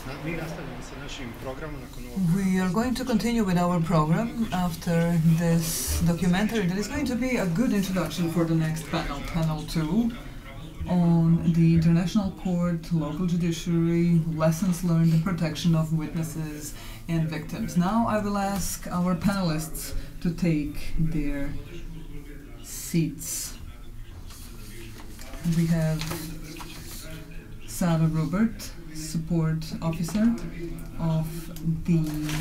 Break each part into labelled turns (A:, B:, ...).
A: We are going to continue with our program after this documentary that is going to be a good introduction for the next panel, Panel 2, on the International Court, local judiciary, lessons learned and protection of witnesses and victims. Now I will ask our panelists to take their seats. We have Sarah Robert, Support Officer of the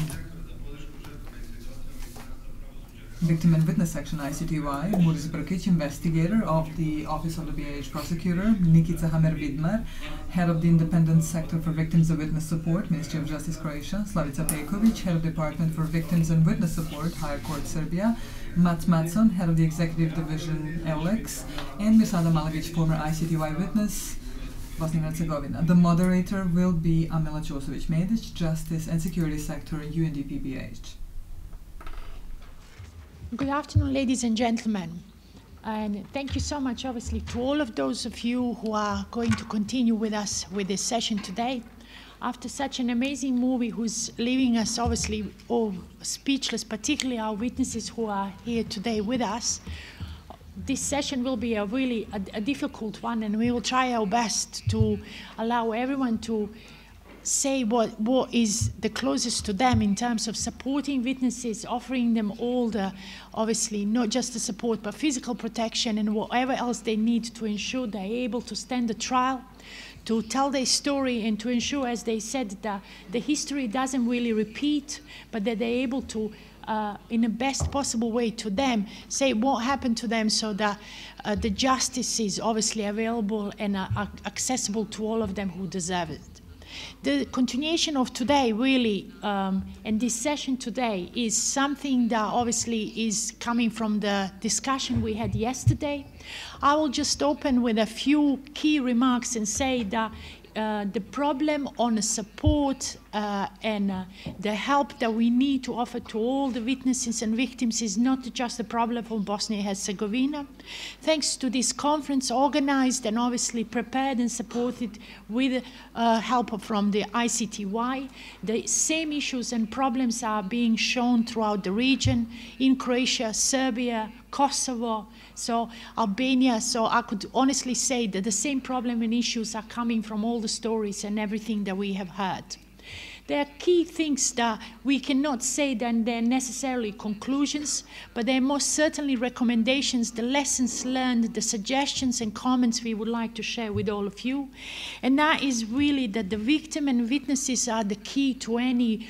A: Victim and Witness Section ICTY, Boris Brakic, Investigator of the Office of the BIH Prosecutor, Nikica Hamer-Vidmar, Head of the Independent Sector for Victims and Witness Support, Ministry of Justice Croatia, Slavica Pejkovic, Head of Department for Victims and Witness Support, Higher Court Serbia, Mats Matson, Head of the Executive Division EULEX, and Mirsada Malevic, former ICTY witness, Bosnia and Herzegovina. The moderator will be Amela Ćosović-Medić, Justice and Security Sector, UNDP-BIH.
B: Good afternoon, ladies and gentlemen. And thank you so much, obviously, to all of those of you who are going to continue with us with this session today. After such an amazing movie who's leaving us, obviously, all speechless, particularly our witnesses who are here today with us, this session will be really a difficult one, and we will try our best to allow everyone to say what is the closest to them in terms of supporting witnesses, offering them all the, obviously, not just the support, but physical protection and whatever else they need to ensure they're able to stand the trial, to tell their story, and to ensure, as they said, that the history doesn't really repeat, but that they're able to, in the best possible way to them, say what happened to them, so that the justice is obviously available and accessible to all of them who deserve it. The continuation of today, really, and this session today, is something that obviously is coming from the discussion we had yesterday. I will just open with a few key remarks and say that the problem on the support and the help that we need to offer to all the witnesses and victims is not just a problem for Bosnia and Herzegovina. Thanks to this conference organized and obviously prepared and supported with help from the ICTY, the same issues and problems are being shown throughout the region, in Croatia, Serbia, Kosovo, so Albania. So I could honestly say that the same problem and issues are coming from all the stories and everything that we have heard. There are key things that we cannot say that they're necessarily conclusions, but they're most certainly recommendations, the lessons learned, the suggestions and comments we would like to share with all of you. And that is really that the victim and witnesses are the key to any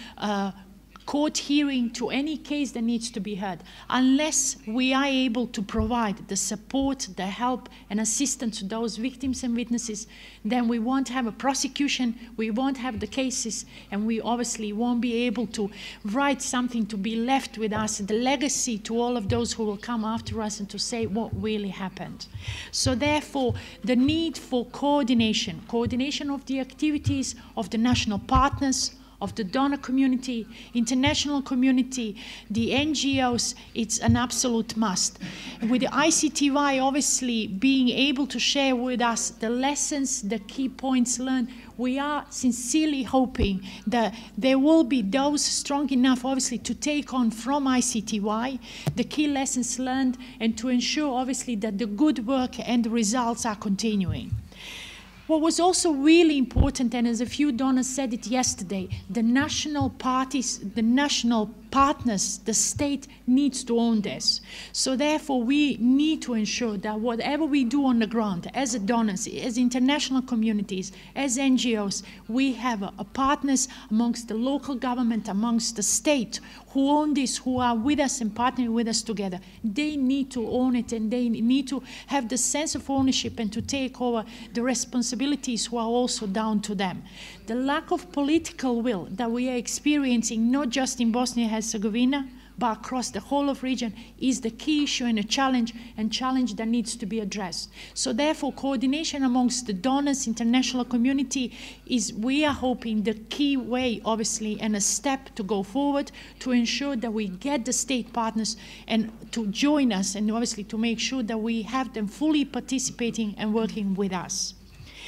B: court hearing, to any case that needs to be heard. Unless we are able to provide the support, the help and assistance to those victims and witnesses, then we won't have a prosecution, we won't have the cases, and we obviously won't be able to write something to be left with us, the legacy to all of those who will come after us and to say what really happened. So therefore, the need for coordination of the activities of the national partners, of the donor community, international community, the NGOs, it's an absolute must. And with the ICTY obviously being able to share with us the lessons, the key points learned, we are sincerely hoping that there will be those strong enough obviously to take on from ICTY the key lessons learned and to ensure obviously that the good work and the results are continuing. What was also really important, and as a few donors said it yesterday, the national parties, the national partners, the state needs to own this. So therefore we need to ensure that whatever we do on the ground, as donors, as international communities, as NGOs, we have a partners amongst the local government, amongst the state, who own this, who are with us and partnering with us together. They need to own it, and they need to have the sense of ownership and to take over the responsibilities who are also down to them. The lack of political will that we are experiencing, not just in Bosnia and Herzegovina, but across the whole of region, is the key issue and a challenge that needs to be addressed. So therefore, coordination amongst the donors, international community, is, we are hoping, the key way, obviously, and a step to go forward to ensure that we get the state partners and to join us, and obviously to make sure that we have them fully participating and working with us.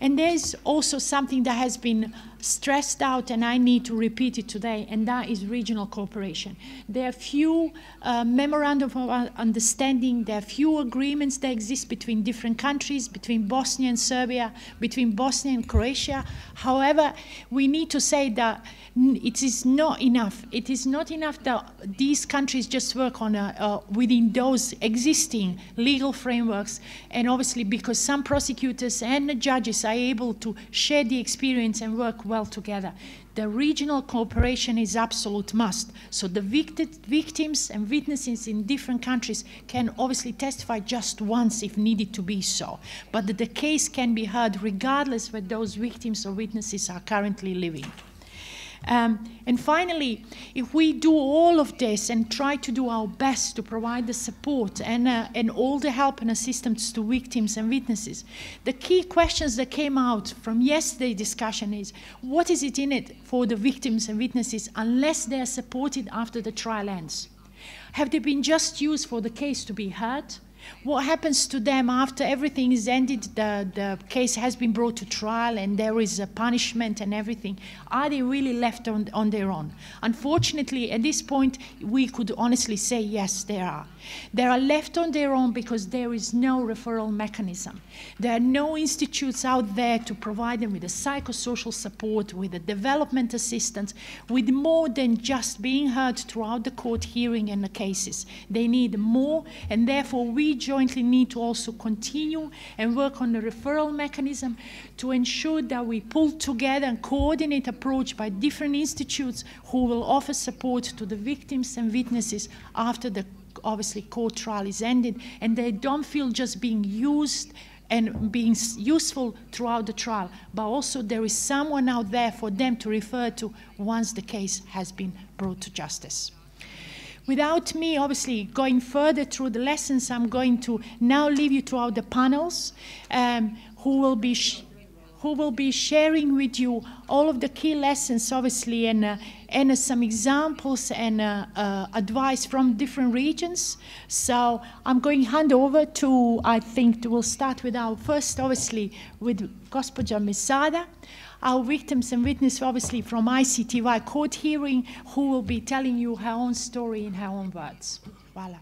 B: And there's also something that has been stressed out, and I need to repeat it today, and that is regional cooperation. There are few memorandum of understanding, there are few agreements that exist between different countries, between Bosnia and Serbia, between Bosnia and Croatia. However, we need to say that it is not enough. It is not enough that these countries just work on within those existing legal frameworks, and obviously because some prosecutors and judges are able to share the experience and work well together. The regional cooperation is absolute must. So the victims and witnesses in different countries can obviously testify just once if needed to be so. But the case can be heard regardless where those victims or witnesses are currently living. And finally, if we do all of this and try to do our best to provide the support and all the help and assistance to victims and witnesses, the key questions that came out from yesterday's discussion is, what is it in it for the victims and witnesses unless they are supported after the trial ends? Have they been just used for the case to be heard? What happens to them after everything is ended, the case has been brought to trial and there is a punishment and everything? Are they really left on their own? Unfortunately, at this point, we could honestly say yes, they are. They are left on their own because there is no referral mechanism. There are no institutes out there to provide them with the psychosocial support, with the development assistance, with more than just being heard throughout the court hearing and the cases. They need more, and therefore we jointly need to also continue and work on the referral mechanism to ensure that we pull together and coordinate approach by different institutes who will offer support to the victims and witnesses after the obviously court trial is ended, and they don't feel just being used and being useful throughout the trial, but also there is someone out there for them to refer to once the case has been brought to justice. Without me, obviously, going further through the lessons, I'm going to now leave you to the panels who will be sharing with you all of the key lessons, obviously, and some examples and advice from different regions. So I'm going to hand over to, I think we'll start with our first, obviously, with Gospođa Mesada, our victims and witness, obviously, from ICTY court hearing, who will be telling you her own story in her own words. Voila.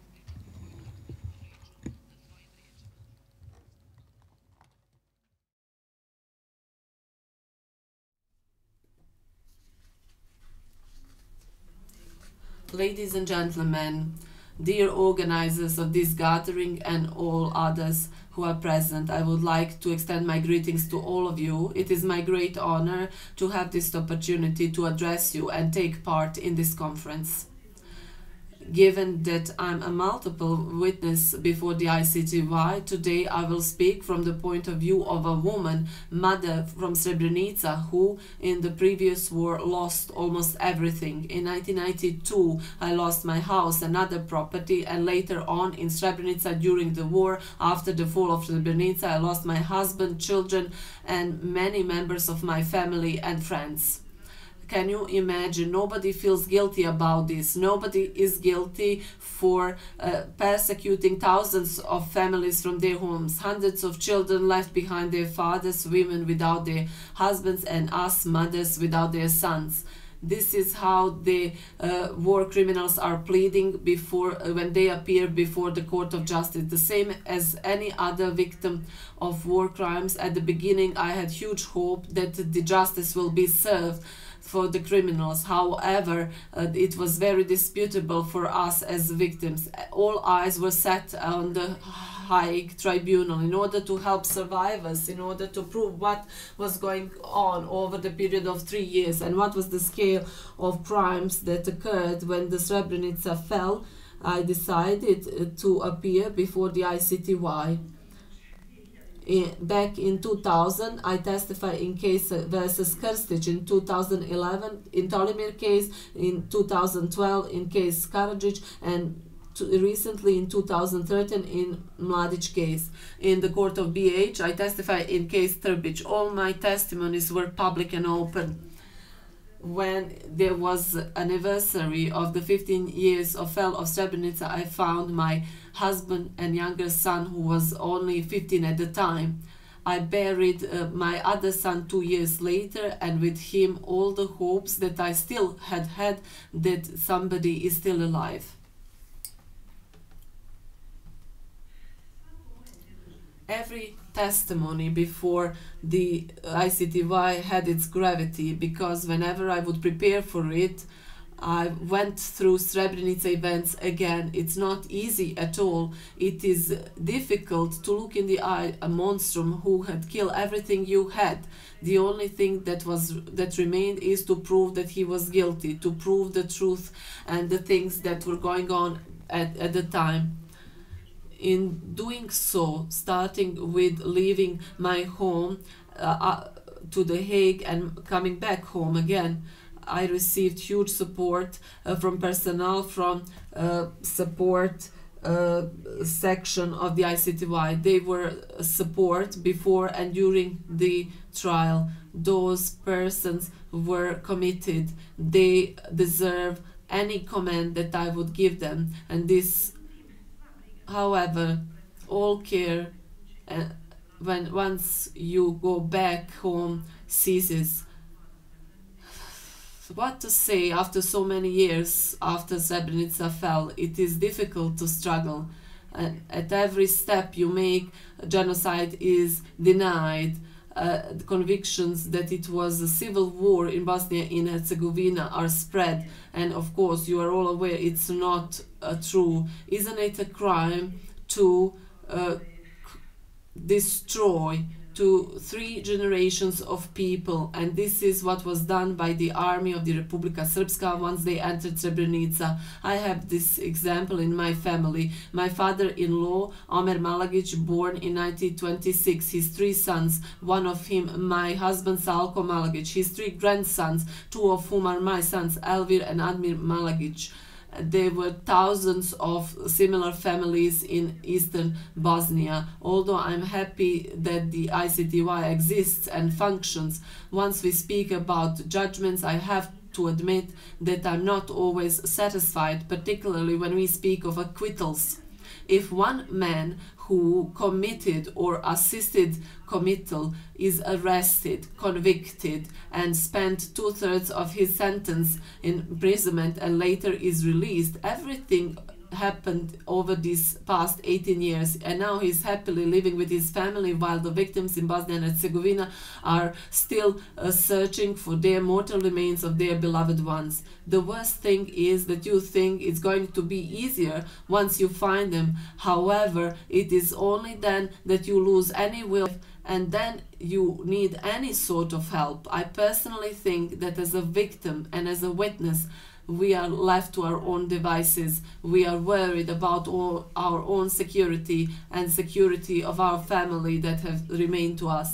C: Ladies and gentlemen, dear organizers of this gathering and all others who are present, I would like to extend my greetings to all of you. It is my great honor to have this opportunity to address you and take part in this conference. Given that I'm a multiple witness before the ICTY, today I will speak from the point of view of a woman, mother from Srebrenica, who in the previous war lost almost everything. In 1992, I lost my house and other property, and later on in Srebrenica during the war, after the fall of Srebrenica, I lost my husband, children, and many members of my family and friends. Can you imagine? Nobody feels guilty about this. Nobody is guilty for persecuting thousands of families from their homes. Hundreds of children left behind their fathers, women without their husbands, and us mothers without their sons. This is how the war criminals are pleading before when they appear before the court of justice. The same as any other victim of war crimes. At the beginning, I had huge hope that the justice will be served for the criminals. However, it was very disputable for us as victims. All eyes were set on the Hague Tribunal in order to help survivors, in order to prove what was going on over the period of 3 years and what was the scale of crimes that occurred when the Srebrenica fell. I decided to appear before the ICTY. Back in 2000, I testified in case versus Krstić, in 2011 in Tolimir case, in 2012 in case Karadžić, and recently in 2013 in Mladić case. In the court of BH, I testified in case Trbić. All my testimonies were public and open. When there was anniversary of the 15 years of fall of Srebrenica, I found my husband and younger son, who was only 15 at the time. I buried my other son 2 years later, and with him all the hopes that I still had that somebody is still alive. Every testimony before the ICTY had its gravity, because whenever I would prepare for it, I went through Srebrenica events again. It's not easy at all. It is difficult to look in the eye a monstrum who had killed everything you had. The only thing that remained is to prove that he was guilty, to prove the truth and the things that were going on at the time. In doing so, starting with leaving my home to The Hague and coming back home again, I received huge support from personnel, from support section of the ICTY. They were support before and during the trial. Those persons were committed. They deserve any comment that I would give them. And this, however, all care once you go back home ceases. What to say after so many years after Srebrenica fell? It is difficult to struggle. At every step you make, genocide is denied. The convictions that it was a civil war in Bosnia and Herzegovina are spread, and of course you are all aware it's not true. Isn't it a crime to destroy 3 generations of people? And this is what was done by the army of the Republika Srpska once they entered Srebrenica. I have this example in my family. My father-in-law, Omer Malagic, born in 1926, his 3 sons, one of him my husband Salko Malagic, his 3 grandsons, 2 of whom are my sons, Elvir and Admir Malagic. There were thousands of similar families in eastern Bosnia. Although I'm happy that the ICTY exists and functions, once we speak about judgments, I have to admit that I'm not always satisfied, particularly when we speak of acquittals. If one man who committed or assisted committal is arrested, convicted, and spent 2/3 of his sentence in imprisonment and later is released, everything happened over these past 18 years, and now he's happily living with his family while the victims in Bosnia and Herzegovina are still searching for their mortal remains of their beloved ones. The worst thing is that you think it's going to be easier once you find them. However, it is only then that you lose any will, and then you need any sort of help. I personally think that as a victim and as a witness, we are left to our own devices. We are worried about our own security and security of our family that have remained to us.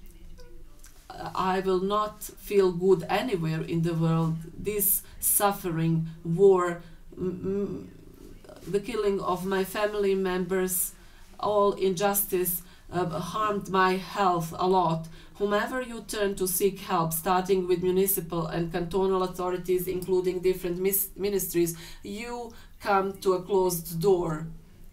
C: I will not feel good anywhere in the world. This suffering, war, the killing of my family members, all injustice harmed my health a lot. Whomever you turn to seek help, starting with municipal and cantonal authorities, including different ministries, you come to a closed door.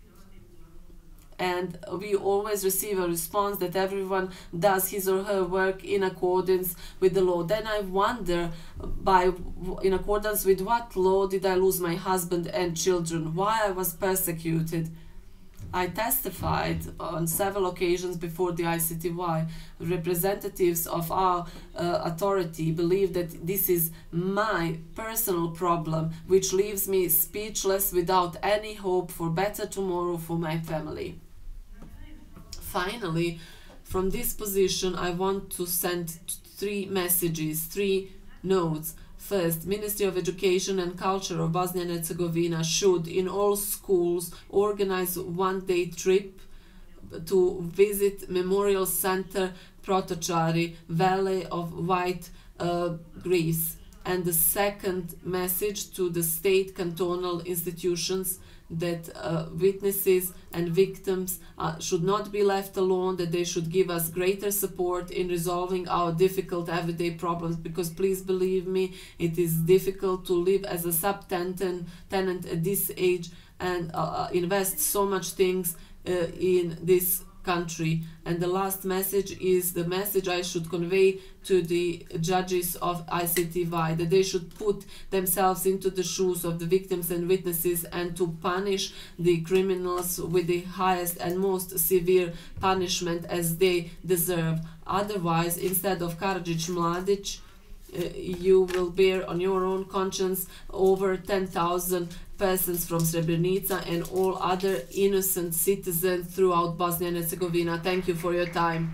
C: And we always receive a response that everyone does his or her work in accordance with the law. Then I wonder, in accordance with what law did I lose my husband and children? Why I was persecuted? I testified on several occasions before the ICTY. Representatives of our authority believe that this is my personal problem, which leaves me speechless without any hope for better tomorrow for my family. Finally, from this position, I want to send 3 messages, 3 notes. First, Ministry of Education and Culture of Bosnia and Herzegovina should, in all schools, organize one-day trip to visit Memorial Center Protočari, Valley of White Greece. And the second message to the state cantonal institutions that witnesses and victims should not be left alone, that they should give us greater support in resolving our difficult everyday problems, because please believe me, it is difficult to live as a subtenant at this age and invest so much things in this country. And the last message is the message I should convey to the judges of ICTY, that they should put themselves into the shoes of the victims and witnesses and to punish the criminals with the highest and most severe punishment as they deserve. Otherwise, instead of Karadžić Mladić, you will bear on your own conscience over 10,000 persons from Srebrenica and all other innocent citizens throughout Bosnia and Herzegovina. Thank you for your time.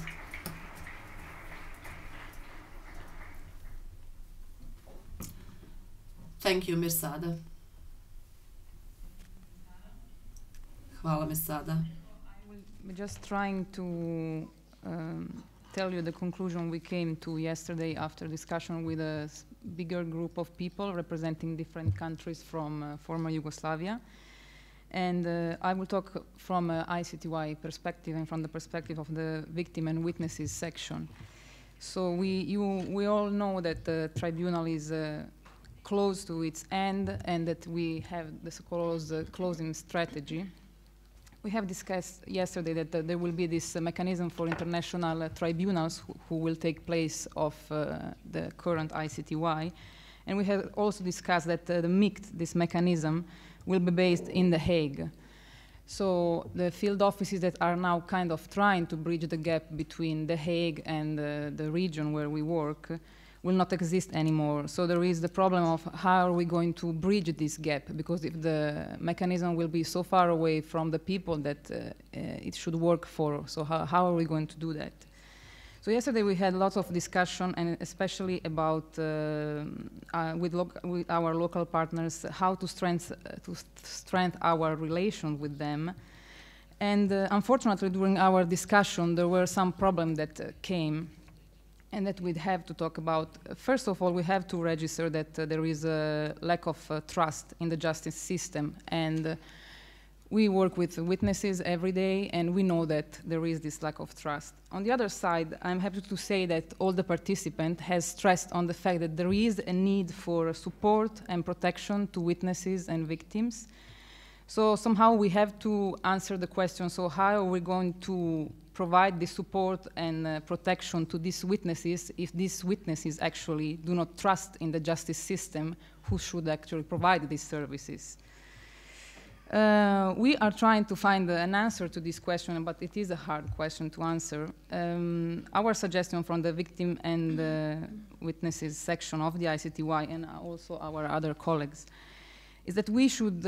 C: Thank you, Mirsada. Hvala, Mirsada.
D: We're just trying to tell you the conclusion we came to yesterday after discussion with a bigger group of people representing different countries from former Yugoslavia. And I will talk from an ICTY perspective and from the perspective of the victim and witnesses section. So we all know that the tribunal is close to its end and that we have the so-called closing strategy. We have discussed yesterday that there will be this mechanism for international tribunals who will take place of the current ICTY. And we have also discussed that the MICT, this mechanism, will be based in The Hague. So the field offices that are now kind of trying to bridge the gap between The Hague and the region where we work will not exist anymore. So there is the problem of how are we going to bridge this gap, because if the mechanism will be so far away from the people that it should work for, so how are we going to do that? So yesterday we had lots of discussion, and especially about with our local partners, how to strengthen our relation with them. And unfortunately during our discussion there were some problems that came and that we'd have to talk about. First of all, we have to register that there is a lack of trust in the justice system, and we work with witnesses every day, and we know that there is this lack of trust. On the other side, I'm happy to say that all the participants has stressed on the fact that there is a need for support and protection to witnesses and victims. So somehow we have to answer the question, so how are we going to provide the support and protection to these witnesses if these witnesses actually do not trust in the justice system who should actually provide these services? We are trying to find an answer to this question, but it is a hard question to answer. Our suggestion from the victim and witnesses section of the ICTY and also our other colleagues is that we should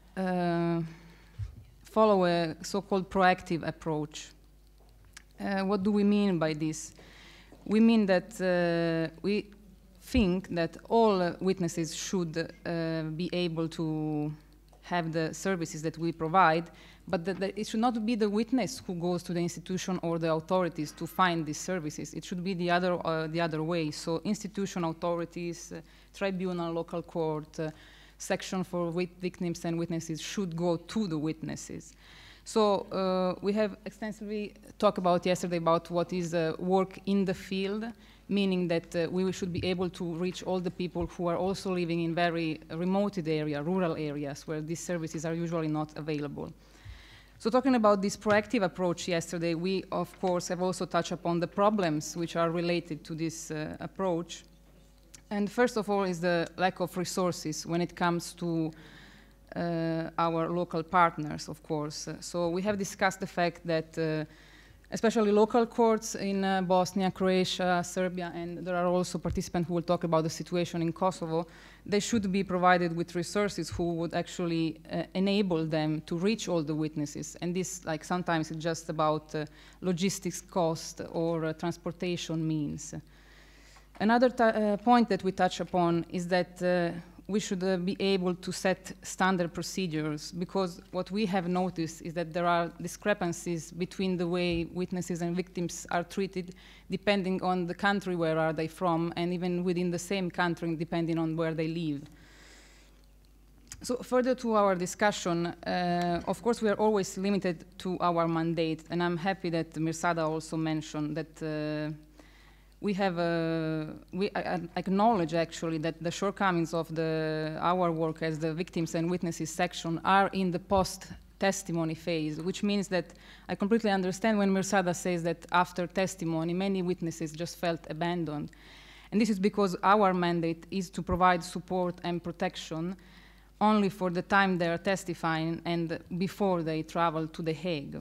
D: follow a so-called proactive approach. What do we mean by this? We mean that we think that all witnesses should be able to have the services that we provide, but that it should not be the witness who goes to the institution or the authorities to find these services. It should be the other way. So institution, authorities, tribunal, local court, section for victims and witnesses should go to the witnesses. So we have extensively talked about yesterday about what is work in the field, meaning that we should be able to reach all the people who are also living in very remote areas, rural areas, where these services are usually not available. So talking about this proactive approach yesterday, we of course have also touched upon the problems which are related to this approach. And first of all is the lack of resources when it comes to our local partners, of course. So we have discussed the fact that especially local courts in Bosnia, Croatia, Serbia, and there are also participants who will talk about the situation in Kosovo, they should be provided with resources who would actually enable them to reach all the witnesses. And this, like, sometimes it's just about logistics cost or transportation means. Another point that we touch upon is that we should be able to set standard procedures, because what we have noticed is that there are discrepancies between the way witnesses and victims are treated depending on the country where are they from, and even within the same country depending on where they live. So further to our discussion, of course we are always limited to our mandate, and I'm happy that Mirsada also mentioned that we acknowledge actually that the shortcomings of our work as the victims and witnesses section are in the testimony phase, which means that I completely understand when Mirsada says that after testimony, many witnesses just felt abandoned. And this is because our mandate is to provide support and protection only for the time they are testifying and before they travel to The Hague.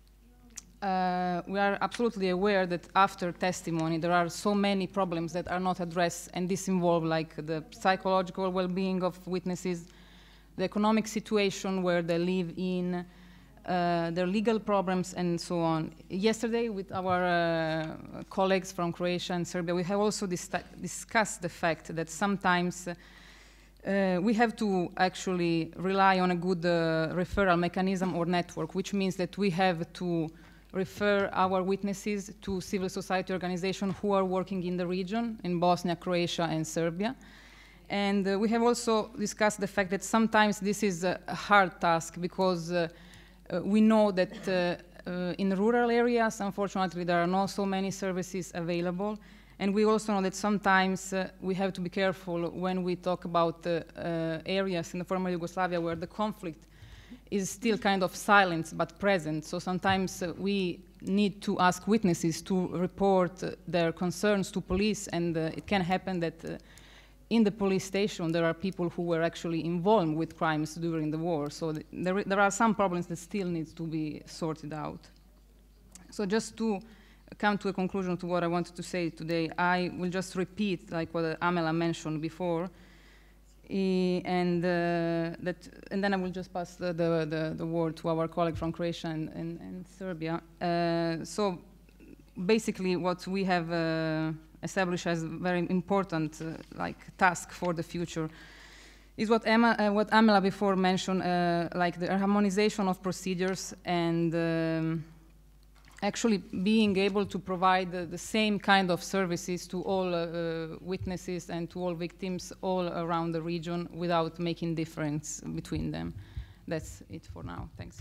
D: We are absolutely aware that after testimony there are so many problems that are not addressed, and this involves like the psychological well-being of witnesses, the economic situation where they live in, their legal problems, and so on. Yesterday with our colleagues from Croatia and Serbia, we have also discussed the fact that sometimes we have to actually rely on a good referral mechanism or network, which means that we have to refer our witnesses to civil society organizations who are working in the region, in Bosnia, Croatia, and Serbia. And we have also discussed the fact that sometimes this is a hard task because we know that in rural areas, unfortunately, there are not so many services available. And we also know that sometimes we have to be careful when we talk about areas in the former Yugoslavia where the conflict is still kind of silent but present. So sometimes we need to ask witnesses to report their concerns to police, and it can happen that in the police station there are people who were actually involved with crimes during the war. So there are some problems that still need to be sorted out. So just to come to a conclusion to what I wanted to say today, I will just repeat like what Amela mentioned before. And then I will just pass the word to our colleague from Croatia and Serbia. So basically what we have established as very important like task for the future is what Amela before mentioned, like the harmonization of procedures and actually being able to provide the same kind of services to all witnesses and to all victims all around the region without making difference between them. That's it for now. Thanks.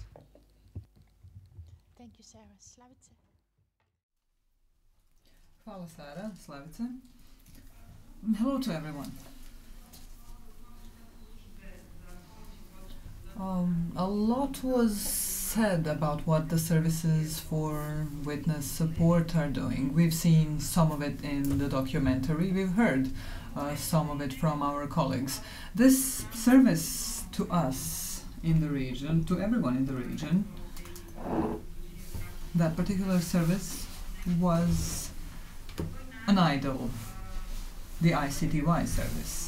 B: Thank you, Sarah. Slavica.
A: Hvala, Sara. Slavica. Hello to everyone. A lot was said about what the services for witness support are doing. We've seen some of it in the documentary. We've heard some of it from our colleagues. This service to us in the region, to everyone in the region, that particular service was an idol, the ICTY service,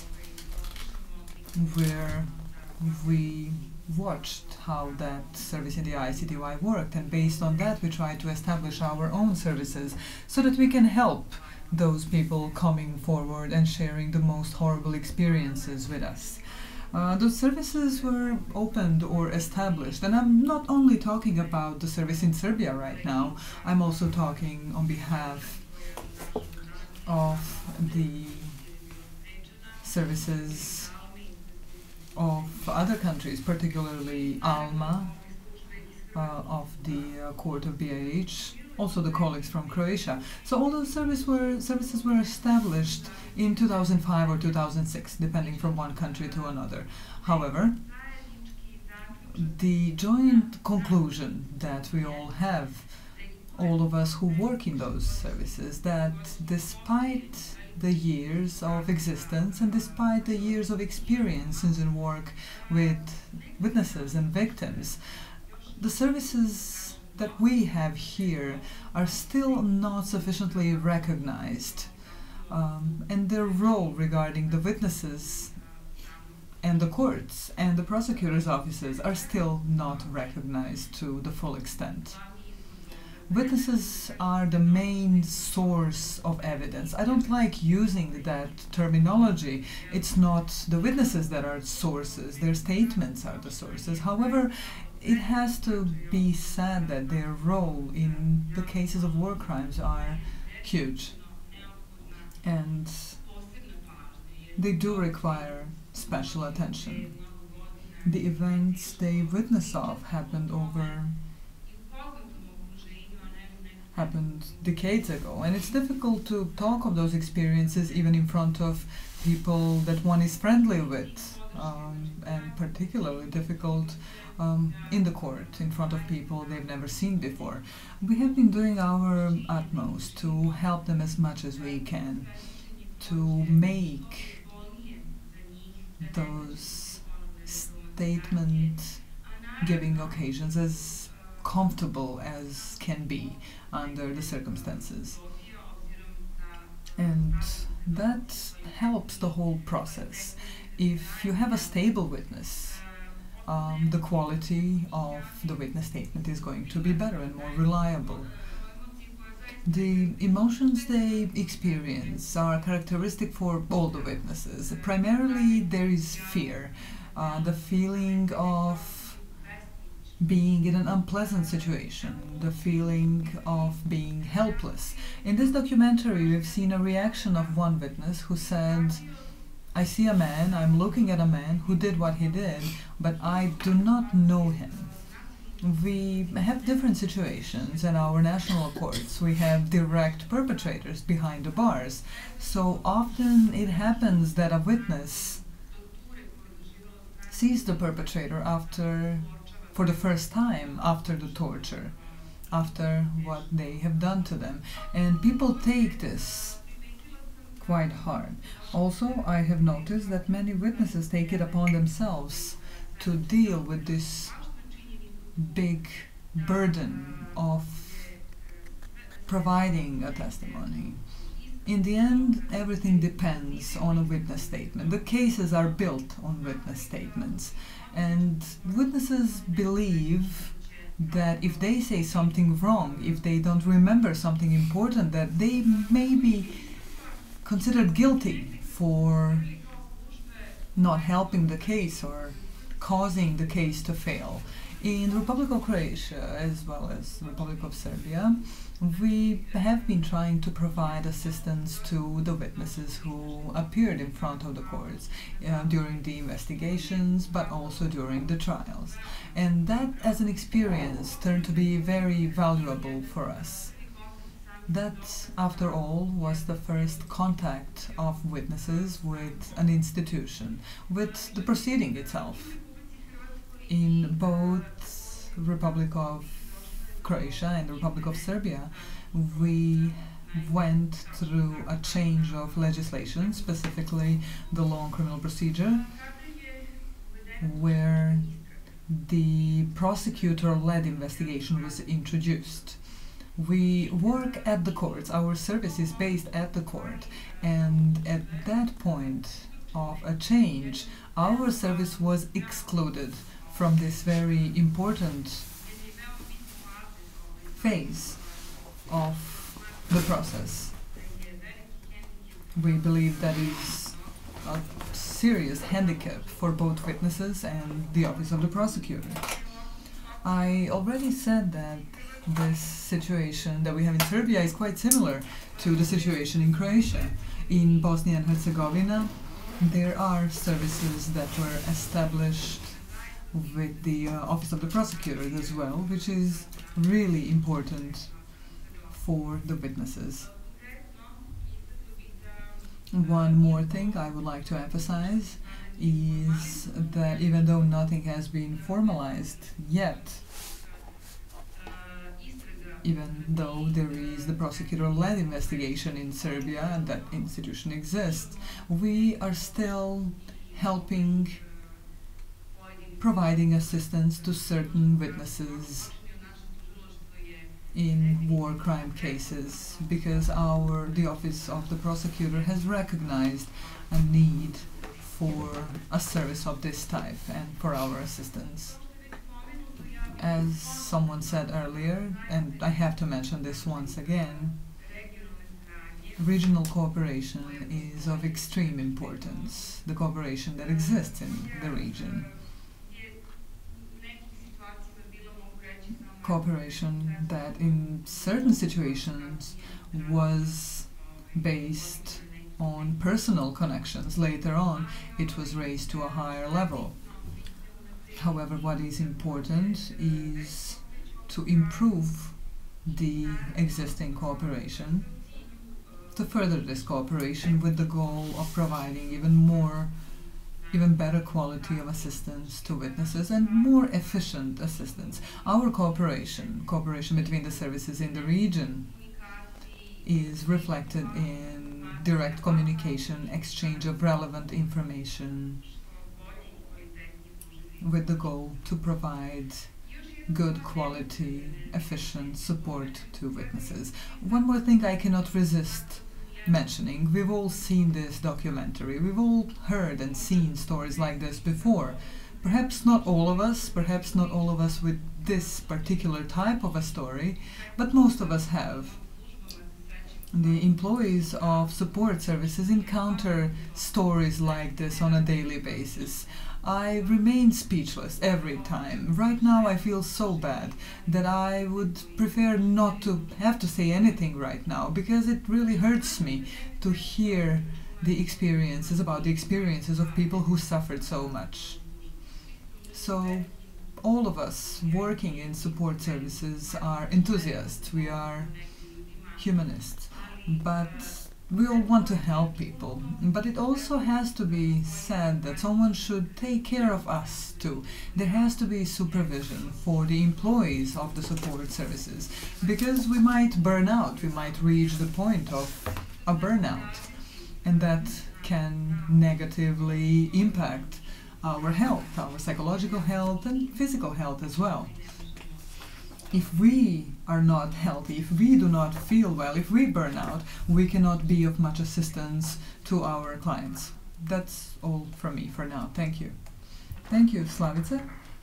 A: where we watched how that service in the ICTY worked, and based on that we tried to establish our own services so that we can help those people coming forward and sharing the most horrible experiences with us. Those services were opened or established, and I'm not only talking about the service in Serbia right now, I'm also talking on behalf of the services of other countries, particularly ALMA of the Court of BIH, also the colleagues from Croatia. So all those services were established in 2005 or 2006, depending from one country to another. However, the joint conclusion that we all have, all of us who work in those services, that despite the years of existence and despite the years of experiences and work with witnesses and victims, the services that we have here are still not sufficiently recognized, and their role regarding the witnesses and the courts and the prosecutor's offices are still not recognized to the full extent. Witnesses are the main source of evidence. I don't like using that terminology. It's not the witnesses that are sources, their statements are the sources. However, it has to be said that their role in the cases of war crimes are huge. And they do require special attention. The events they witness of happened decades ago, and it's difficult to talk of those experiences even in front of people that one is friendly with, and particularly difficult in the court, in front of people they've never seen before. We have been doing our utmost to help them as much as we can, to make those statement-giving occasions as comfortable as can be under the circumstances. And that helps the whole process. If you have a stable witness, the quality of the witness statement is going to be better and more reliable. The emotions they experience are characteristic for all the witnesses. Primarily there is fear, the feeling of being in an unpleasant situation, the feeling of being helpless. In this documentary we've seen a reaction of one witness who said, "I see a man, I'm looking at a man who did what he did, but I do not know him." We have different situations in our national courts. We have direct perpetrators behind the bars. So often it happens that a witness sees the perpetrator for the first time after the torture, after what they have done to them. And people take this quite hard. Also, I have noticed that many witnesses take it upon themselves to deal with this big burden of providing a testimony. In the end, everything depends on a witness statement. The cases are built on witness statements, and witnesses believe that if they say something wrong, if they don't remember something important, that they may be considered guilty for not helping the case or causing the case to fail. In the Republic of Croatia, as well as the Republic of Serbia, we have been trying to provide assistance to the witnesses who appeared in front of the courts during the investigations, but also during the trials. And that, as an experience, turned to be very valuable for us. That, after all, was the first contact of witnesses with an institution, with the proceeding itself. In both Republic of Croatia and the Republic of Serbia, we went through a change of legislation, specifically the law on criminal procedure, where the prosecutor-led investigation was introduced. We work at the courts, our service is based at the court, and at that point of a change, our service was excluded from this very important phase of the process. We believe that is a serious handicap for both witnesses and the office of the prosecutor. I already said that this situation that we have in Serbia is quite similar to the situation in Croatia. In Bosnia and Herzegovina, there are services that were established with the office of the prosecutor as well, which is really important for the witnesses. One more thing I would like to emphasize is that even though nothing has been formalized yet, even though there is the prosecutor-led investigation in Serbia and that institution exists, we are still helping, providing assistance to certain witnesses in war crime cases, because the office of the prosecutor has recognized a need for a service of this type and for our assistance. As someone said earlier, and I have to mention this once again, regional cooperation is of extreme importance, the cooperation that exists in the region. Cooperation that in certain situations was based on personal connections. Later on, it was raised to a higher level. However, what is important is to improve the existing cooperation, to further this cooperation with the goal of providing even more even better quality of assistance to witnesses and more efficient assistance. Our cooperation between the services in the region is reflected in direct communication, exchange of relevant information, with the goal to provide good quality, efficient support to witnesses. One more thing I cannot resist mentioning. We've all seen this documentary. We've all heard and seen stories like this before. Perhaps not all of us with this particular type of a story, but most of us have. The employees of support services encounter stories like this on a daily basis. I remain speechless every time. Right now I feel so bad that I would prefer not to have to say anything right now, because it really hurts me to hear the experiences of people who suffered so much. So all of us working in support services are enthusiasts, we are humanists, but we all want to help people. But it also has to be said that someone should take care of us too. There has to be supervision for the employees of the support services, because we might burn out, we might reach the point of a burnout, and that can negatively impact our health, our psychological health and physical health as well. If we are not healthy, if we do not feel well, if we burn out, we cannot be of much assistance to our clients. That's all from me for now. Thank you. Thank you, Slavica.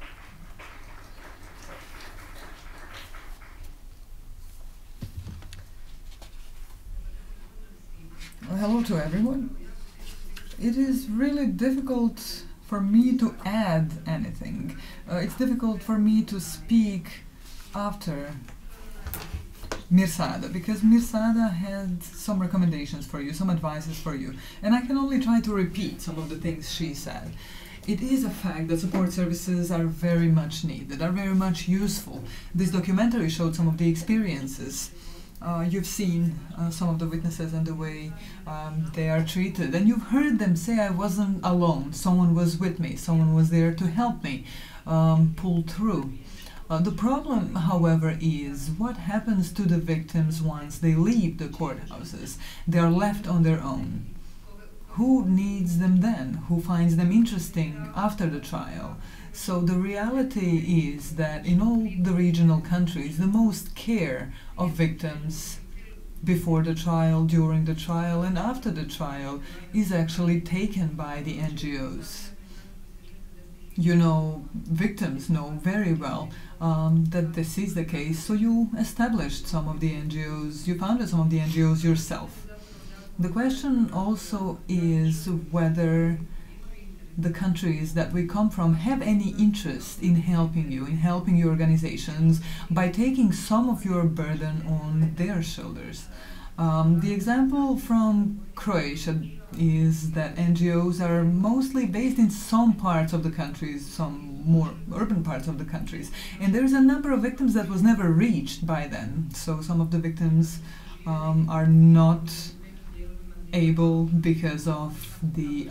A: Well, hello to everyone. It is really difficult for me to add anything. It's difficult for me to speak after Mirsada, because Mirsada had some recommendations for you, some advices for you, and I can only try to repeat some of the things she said. It is a fact that support services are very much needed, are very much useful. This documentary showed some of the experiences. You've seen some of the witnesses and the way they are treated, and you've heard them say, I wasn't alone, someone was with me, someone was there to help me pull through. The problem, however, is what happens to the victims once they leave the courthouses. They are left on their own. Who needs them then? Who finds them interesting after the trial? So the reality is that in all the regional countries, the most care of victims before the trial, during the trial, and after the trial is actually taken by the NGOs. You know, victims know very well that this is the case, so you established some of the NGOs, you founded some of the NGOs yourself. The question also is whether the countries that we come from have any interest in helping you, in helping your organizations, by taking some of your burden on their shoulders. The example from Croatia is that NGOs are mostly based in some parts of the countries, some more urban parts of the countries, and there's a number of victims that was never reached by them. So some of the victims are not able, because of the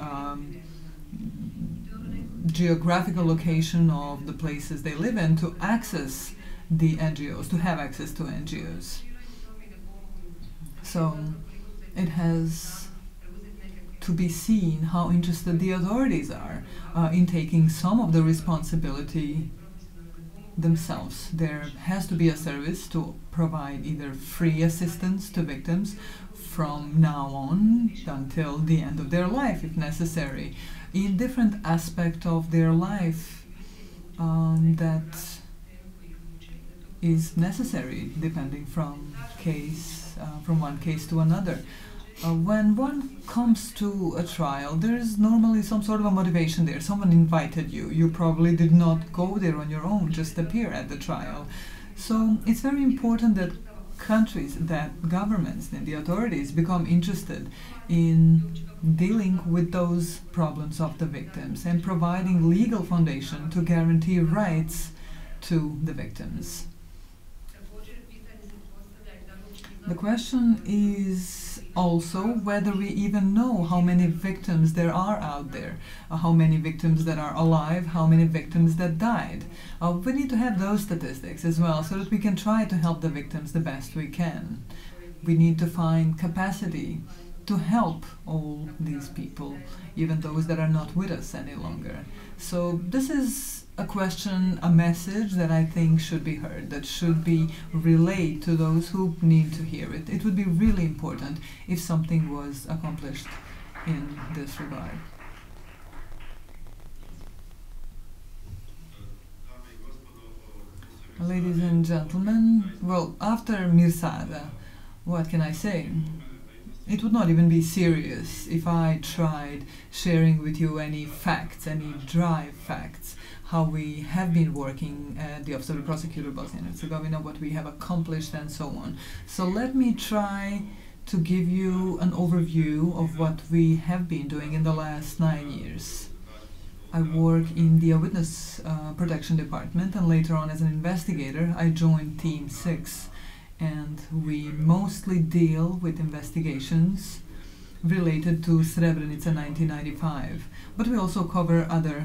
A: geographical location of the places they live in, to access the NGOs, to have access to NGOs. So it has to be seen how interested the authorities are in taking some of the responsibility themselves. There has to be a service to provide either free assistance to victims from now on until the end of their life, if necessary, in different aspects of their life that is necessary, depending from one case to another. When one comes to a trial, there is normally some sort of a motivation there. Someone invited you. You probably did not go there on your own, just appear at the trial. So it's very important that countries, that governments and the authorities become interested in dealing with those problems of the victims and providing legal foundation to guarantee rights to the victims. The question is also whether we even know how many victims there are out there, how many victims that are alive, how many victims that died. We need to have those statistics as well so that we can try to help the victims the best we can. We need to find capacity to help all these people, even those that are not with us any longer. So this is a question, a message that I think should be heard, that should be relayed to those who need to hear it. It would be really important if something was accomplished in this regard. Ladies and gentlemen, well, after Mirsada, what can I say? It would not even be serious if I tried sharing with you any facts, any dry facts, how we have been working at the Office of the Prosecutor Bosnia and Herzegovina, what we have accomplished and so on. So let me try to give you an overview of what we have been doing in the last 9 years. I work in the Witness Protection Department, and later on as an investigator I joined Team 6, and we mostly deal with investigations related to Srebrenica 1995, but we also cover other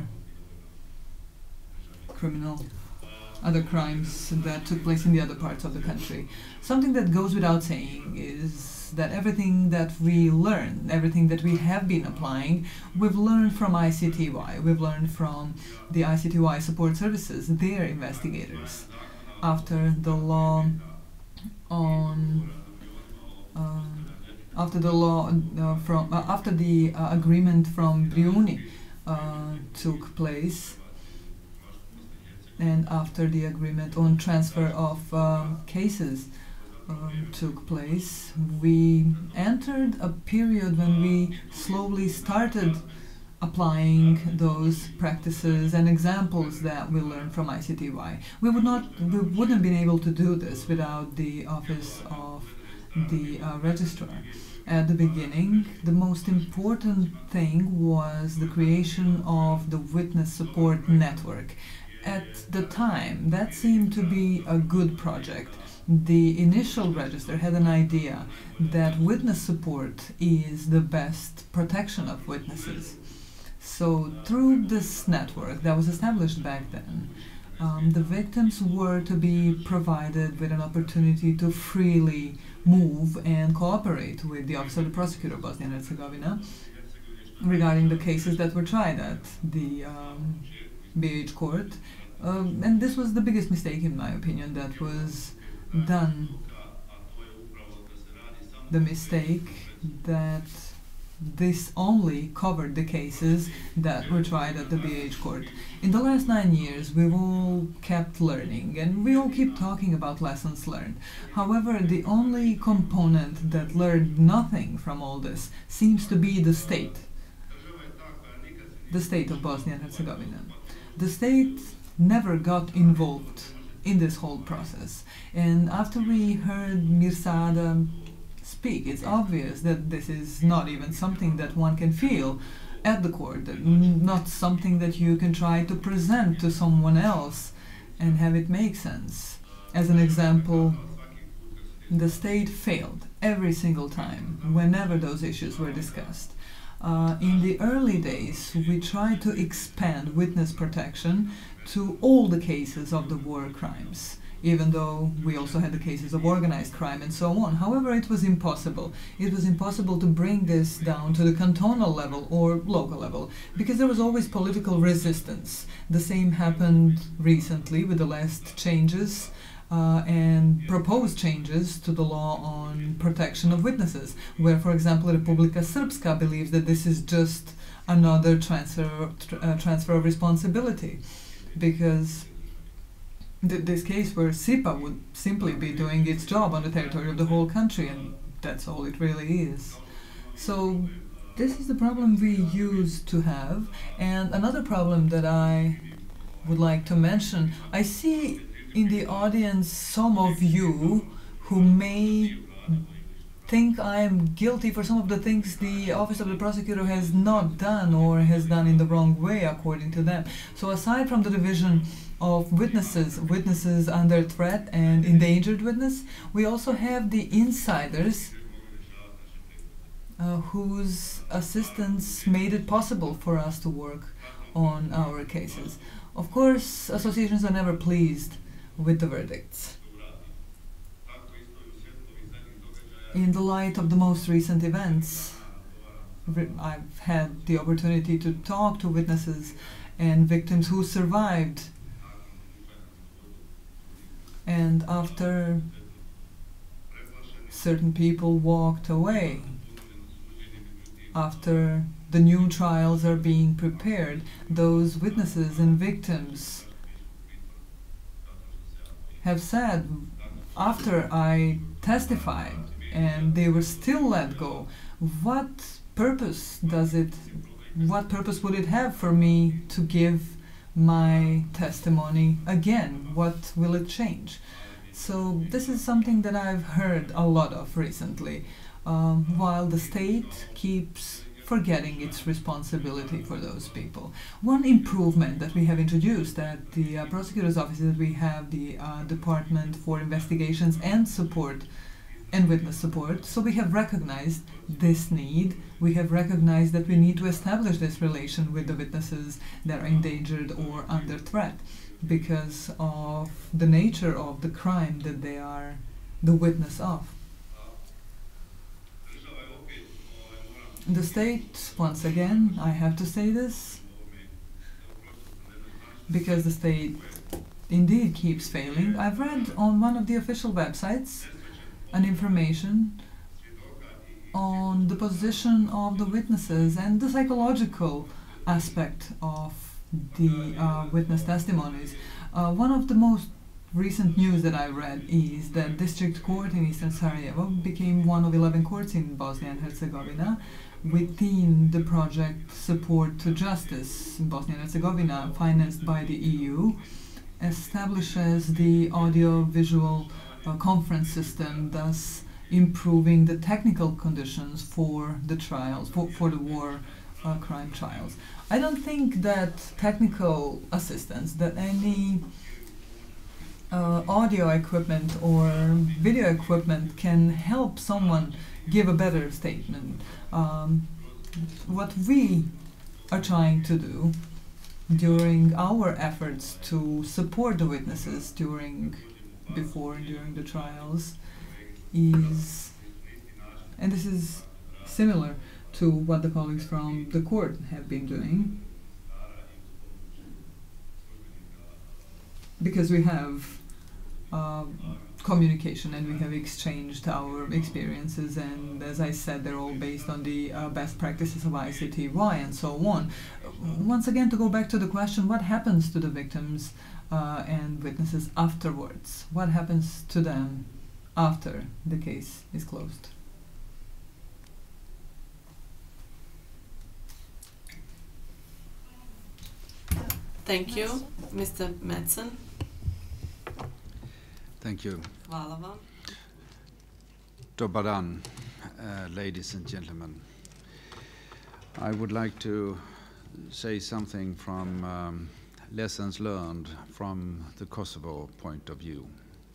A: crimes that took place in the other parts of the country. Something that goes without saying is that everything that we learn, everything that we have been applying, we've learned from ICTY, we've learned from the ICTY support services, their investigators. After the law on after the agreement from Briuni took place, and after the agreement on transfer of cases took place, we entered a period when we slowly started applying those practices and examples that we learned from ICTY. We wouldn't have been able to do this without the Office of the Registrar. At the beginning, the most important thing was the creation of the Witness Support Network. At the time, that seemed to be a good project. The initial register had an idea that witness support is the best protection of witnesses. So through this network that was established back then, the victims were to be provided with an opportunity to freely move and cooperate with the Office of the Prosecutor Bosnia and Herzegovina regarding the cases that were tried at the BH court. And this was the biggest mistake, in my opinion, that was done. The mistake that this only covered the cases that were tried at the BH court. In the last 9 years, we've all kept learning, and we all keep talking about lessons learned. However, the only component that learned nothing from all this seems to be the state of Bosnia and Herzegovina. The state never got involved in this whole process. And after we heard Mirsada speak, it's obvious that this is not even something that one can feel at the court, not something that you can try to present to someone else and have it make sense. As an example, the state failed every single time whenever those issues were discussed. In the early days, we tried to expand witness protection to all the cases of the war crimes, even though we also had the cases of organized crime and so on. However, it was impossible. It was impossible to bring this down to the cantonal level or local level, because there was always political resistance. The same happened recently with the last changes and proposed changes to the law on protection of witnesses, where, for example, Republika Srpska believes that this is just another transfer of responsibility, because this case where SIPA would simply be doing its job on the territory of the whole country, and that's all it really is. So this is the problem we used to have. And another problem that I would like to mention, I see in the audience some of you who may think I am guilty for some of the things the Office of the Prosecutor has not done or has done in the wrong way, according to them. So aside from the division of witnesses under threat and endangered witness, we also have the insiders whose assistance made it possible for us to work on our cases. Of course, associations are never pleased with the verdicts. In the light of the most recent events, I've had the opportunity to talk to witnesses and victims who survived. And after certain people walked away, after the new trials are being prepared, those witnesses and victims have said, after I testified and they were still let go, what purpose would it have for me to give my testimony again? What will it change? So this is something that I've heard a lot of recently, while the state keeps forgetting its responsibility for those people. One improvement that we have introduced at the prosecutor's office is that we have the Department for Investigations and Support and Witness Support. So we have recognized this need. We have recognized that we need to establish this relation with the witnesses that are endangered or under threat because of the nature of the crime that they are the witness of. The state, once again, I have to say this, because the state indeed keeps failing. I've read on one of the official websites an information on the position of the witnesses and the psychological aspect of the witness testimonies. One of the most recent news that I read is that District Court in Eastern Sarajevo became one of 11 courts in Bosnia and Herzegovina within the project Support to Justice. Bosnia and Herzegovina, financed by the EU, establishes the audio-visual conference system, thus improving the technical conditions for the trials, for the war crime trials. I don't think that technical assistance, that any audio equipment or video equipment can help someone give a better statement. What we are trying to do during our efforts to support the witnesses before and during the trials is, and this is similar to what the colleagues from the court have been doing, because we have communication and we have exchanged our experiences, and as I said, they're all based on the best practices of ICTY and so on. Once again, to go back to the question, what happens to the victims and witnesses afterwards? What happens to them after the case is closed?
C: Thank you, Mr. Madsen.
E: Thank you.
C: Hvala vam.
E: Dobar dan, ladies and gentlemen. I would like to say something from lessons learned from the Kosovo point of view.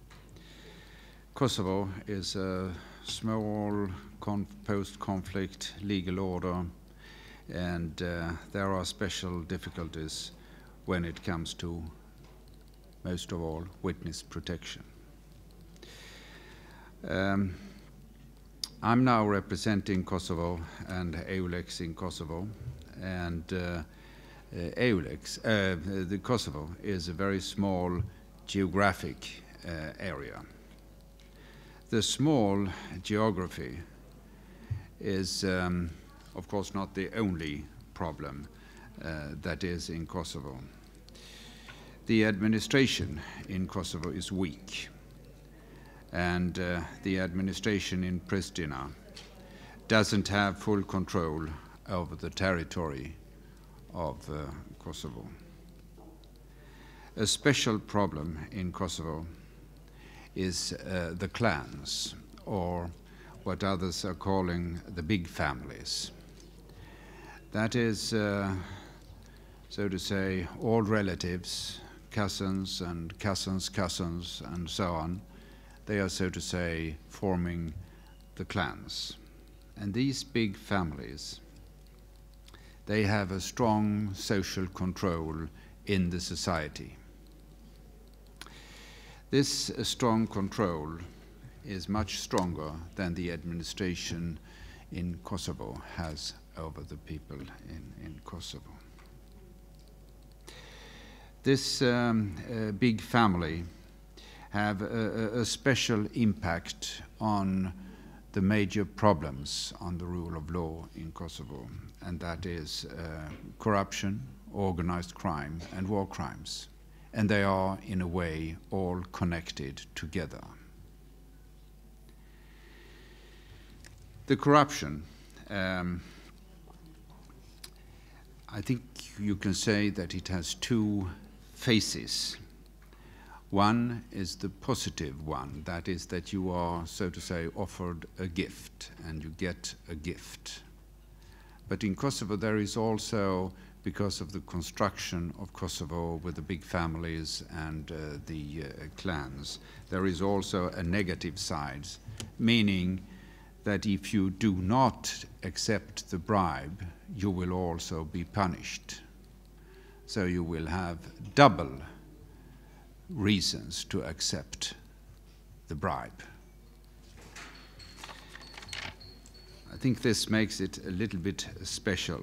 E: Kosovo is a small post-conflict legal order, and there are special difficulties when it comes to, most of all, witness protection. I'm now representing Kosovo and EULEX in Kosovo, and the Kosovo is a very small geographic area. The small geography is, of course, not the only problem that is in Kosovo. The administration in Kosovo is weak, and the administration in Pristina doesn't have full control over the territory of Kosovo. A special problem in Kosovo is the clans, or what others are calling the big families. That is, so to say, all relatives, cousins and cousins' cousins and so on. They are, so to say, forming the clans. And these big families, they have a strong social control in the society. This strong control is much stronger than the administration in Kosovo has over the people in Kosovo. This big family have a special impact on the major problems on the rule of law in Kosovo, and that is corruption, organized crime, and war crimes. And they are, in a way, all connected together. The corruption, I think you can say that it has two faces. One is the positive one, that is that you are, so to say, offered a gift and you get a gift. But in Kosovo there is also, because of the construction of Kosovo with the big families and the clans, there is also a negative side, meaning that if you do not accept the bribe, you will also be punished. So you will have double reasons to accept the bribe. I think this makes it a little bit special.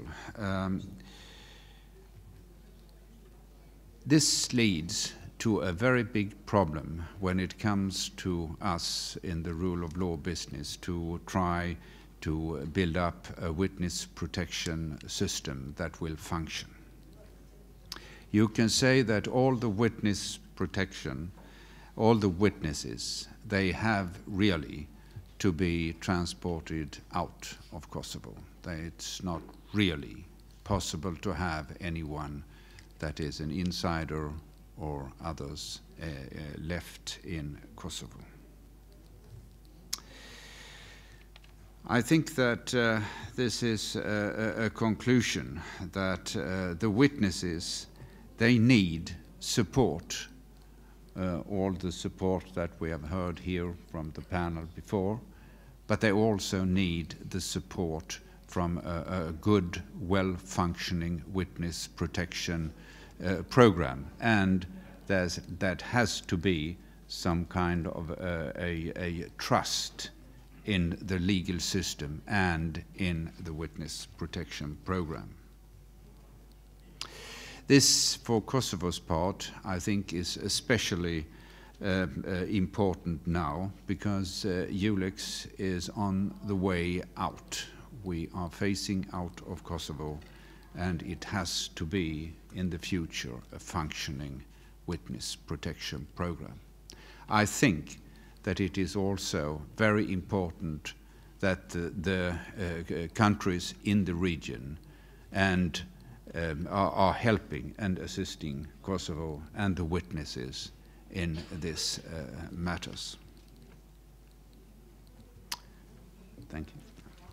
E: This leads to a very big problem when it comes to us in the rule of law business to try to build up a witness protection system that will function. You can say that all the witness protection, all the witnesses, they have really to be transported out of Kosovo. It's not really possible to have anyone that is an insider or others left in Kosovo. I think that this is a conclusion that the witnesses, they need support, all the support that we have heard here from the panel before, but they also need the support from a good, well-functioning witness protection program, and that has to be some kind of a trust in the legal system and in the witness protection program. This, for Kosovo's part, I think is especially important now because EULEX is on the way out. We are phasing out of Kosovo, and it has to be, in the future, a functioning witness protection program. I think that it is also very important that the countries in the region and are helping and assisting Kosovo and the witnesses in these matters. Thank you.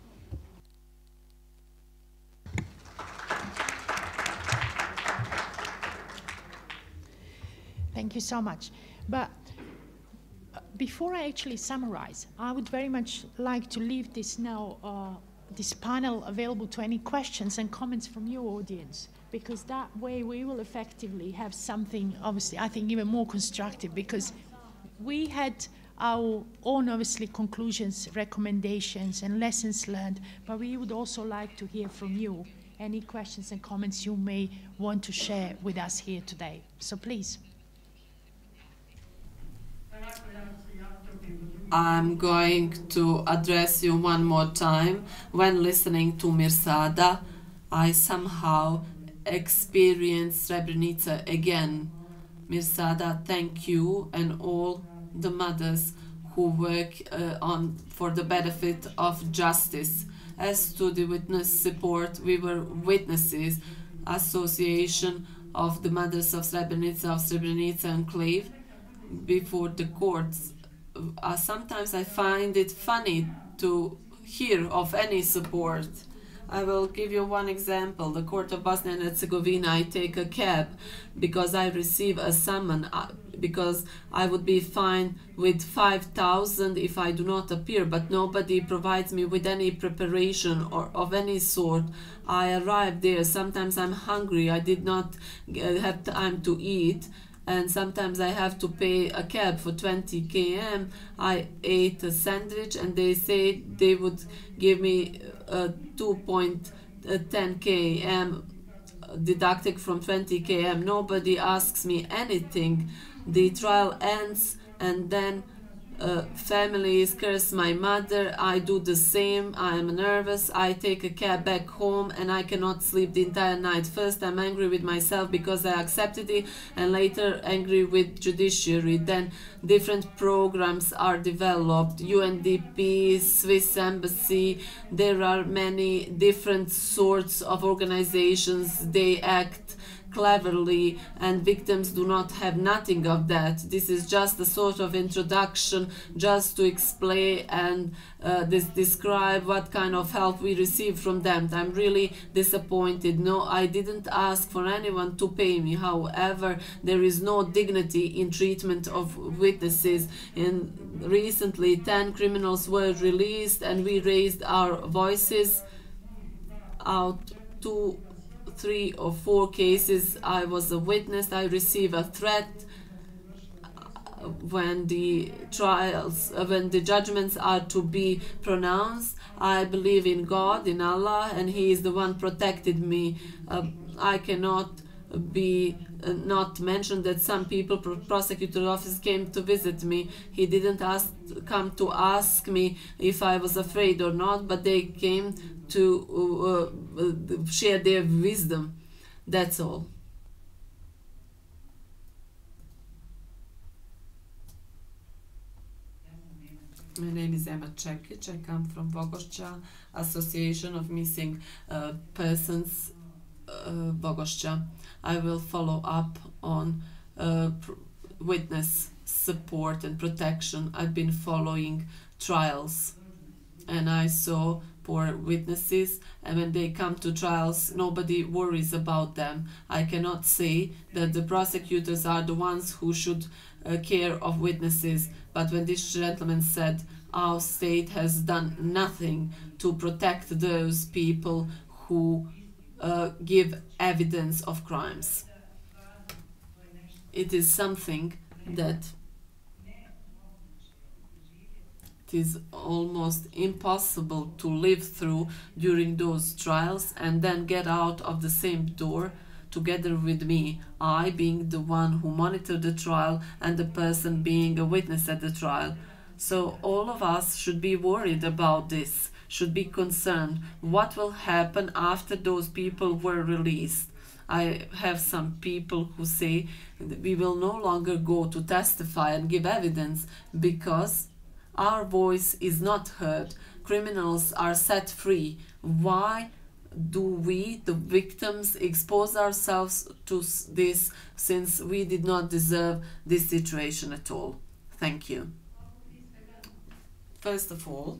B: Thank you so much. But before I actually summarize, I would very much like to leave this now, this panel available to any questions and comments from your audience, because that way we will effectively have something, obviously, I think even more constructive, because we had our own, obviously, conclusions, recommendations, and lessons learned, but we would also like to hear from you any questions and comments you may want to share with us here today. So please.
C: I'm going to address you one more time. When listening to Mirsada, I somehow experienced Srebrenica again. Mirsada, thank you and all the mothers who work for the benefit of justice. As to the witness support, we were witnesses, Association of the Mothers of Srebrenica Enclave, before the courts. Sometimes I find it funny to hear of any support. I will give you one example. The Court of Bosnia and Herzegovina, I take a cab because I receive a summon, because I would be fined with 5,000 if I do not appear, but nobody provides me with any preparation or of any sort. I arrive there, sometimes I'm hungry, I did not have time to eat, and sometimes I have to pay a cab for 20 km. I ate a sandwich and they say they would give me 2.10 km deducted from 20 km. Nobody asks me anything. The trial ends and then families curse my mother. I do the same. I am nervous. I take a cab back home and I cannot sleep the entire night. First I'm angry with myself because I accepted it, and later angry with judiciary. Then different programs are developed, UNDP, Swiss Embassy. There are many different sorts of organizations. They act cleverly, and victims do not have nothing of that. This is just a sort of introduction, just to explain and describe what kind of help we receive from them. I'm really disappointed. No, I didn't ask for anyone to pay me. However, there is no dignity in treatment of witnesses. And recently 10 criminals were released and we raised our voices out to 3 or 4 cases. I was a witness. I received a threat when the trials, when the judgments are to be pronounced. I believe in God, in Allah, and He is the one protected me. I cannot be not mention that some people, prosecutor's office came to visit me. He didn't come to ask me if I was afraid or not, but they came to share their wisdom. That's all. My name is Emma Čekić. I come from Bogošća, Association of Missing Persons, Bogošća. I will follow up on witness support and protection. I've been following trials, and I saw poor witnesses, and when they come to trials, nobody worries about them. I cannot say that the prosecutors are the ones who should care of witnesses, but when this gentleman said our state has done nothing to protect those people who give evidence of crimes, it is something that it is almost impossible to live through during those trials and then get out of the same door together with me, I being the one who monitored the trial and the person being a witness at the trial. So all of us should be worried about this, should be concerned. What will happen after those people were released? I have some people who say that we will no longer go to testify and give evidence because our voice is not heard. Criminals are set free. Why do we, the victims, expose ourselves to this, since we did not deserve this situation at all? Thank you. First of all,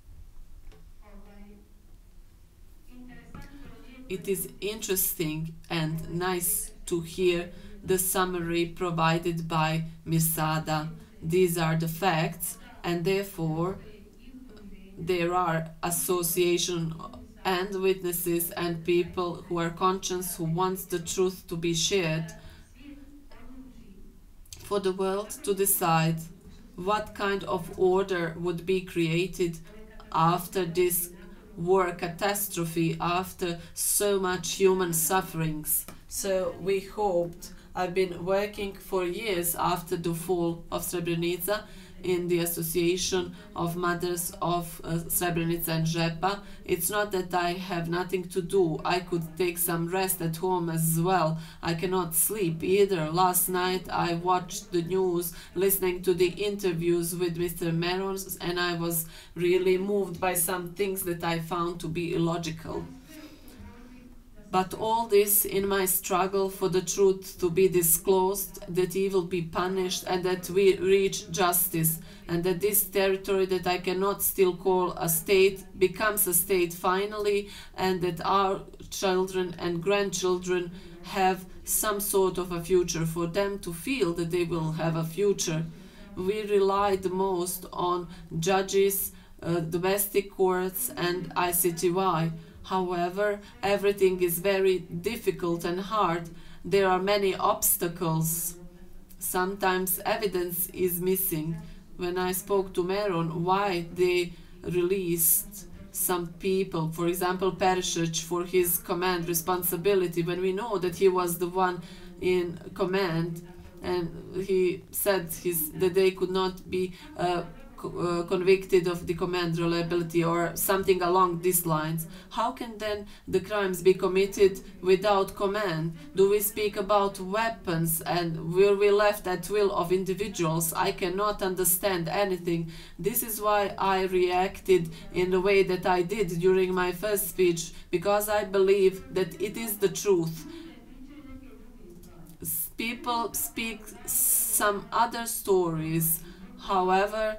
C: it is interesting and nice to hear the summary provided by Mirsada. These are the facts, and therefore there are association and witnesses and people who are conscious, who wants the truth to be shared, for the world to decide what kind of order would be created after this war catastrophe, after so much human sufferings. So we hoped, I've been working for years after the fall of Srebrenica in the Association of Mothers of Srebrenica and Žepa. It's not that I have nothing to do. I could take some rest at home as well. I cannot sleep either. Last night I watched the news, listening to the interviews with Mr. Meros, and I was really moved by some things that I found to be illogical. But all this in my struggle for the truth to be disclosed, that evil be punished, and that we reach justice, and that this territory that I cannot still call a state becomes a state finally, and that our children and grandchildren have some sort of a future, for them to feel that they will have a future. We rely the most on judges, domestic courts and ICTY. However, everything is very difficult and hard. There are many obstacles. Sometimes evidence is missing. When I spoke to Meron, why they released some people, for example, Perisic, for his command responsibility, when we know that he was the one in command, and he said that they could not be convicted of the command reliability or something along these lines. How can then the crimes be committed without command? Do we speak about weapons, and will we left at will of individuals? I cannot understand anything. This is why I reacted in the way that I did during my first speech, because I believe that it is the truth. People speak some other stories, however,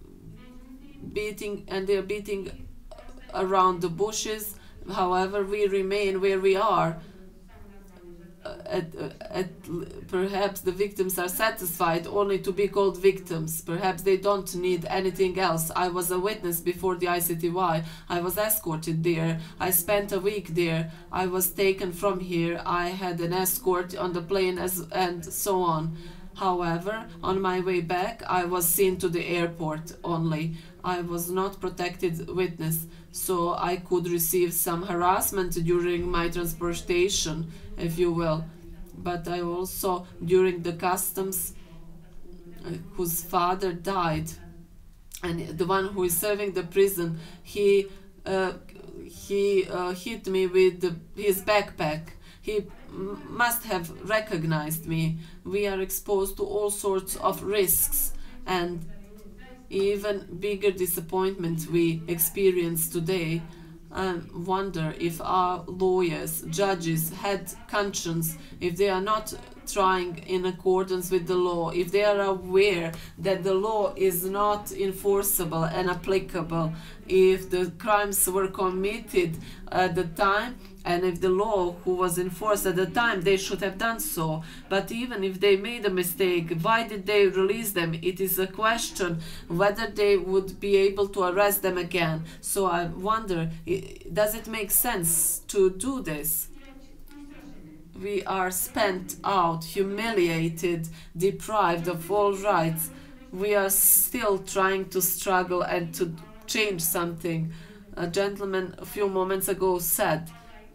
C: they're beating around the bushes. However, we remain where we are. Perhaps the victims are satisfied only to be called victims. Perhaps they don't need anything else. I was a witness before the ICTY. I was escorted there. I spent a week there. I was taken from here. I had an escort on the plane and so on. However, on my way back, I was seen to the airport only. I was not protected witness, so I could receive some harassment during my transportation, if you will. But I also, during the customs, whose father died, and the one who is serving the prison, he hit me with his backpack. He must have recognized me. We are exposed to all sorts of risks, and even bigger disappointment we experience today. I wonder if our lawyers, judges had conscience, if they are not trying in accordance with the law, if they are aware that the law is not enforceable and applicable, if the crimes were committed at the time, and if the law who was enforced at the time, they should have done so. But even if they made a mistake, why did they release them? It is a question whether they would be able to arrest them again. So I wonder, does it make sense to do this? We are spent out, humiliated, deprived of all rights. We are still trying to struggle and to change something. A gentleman a few moments ago said,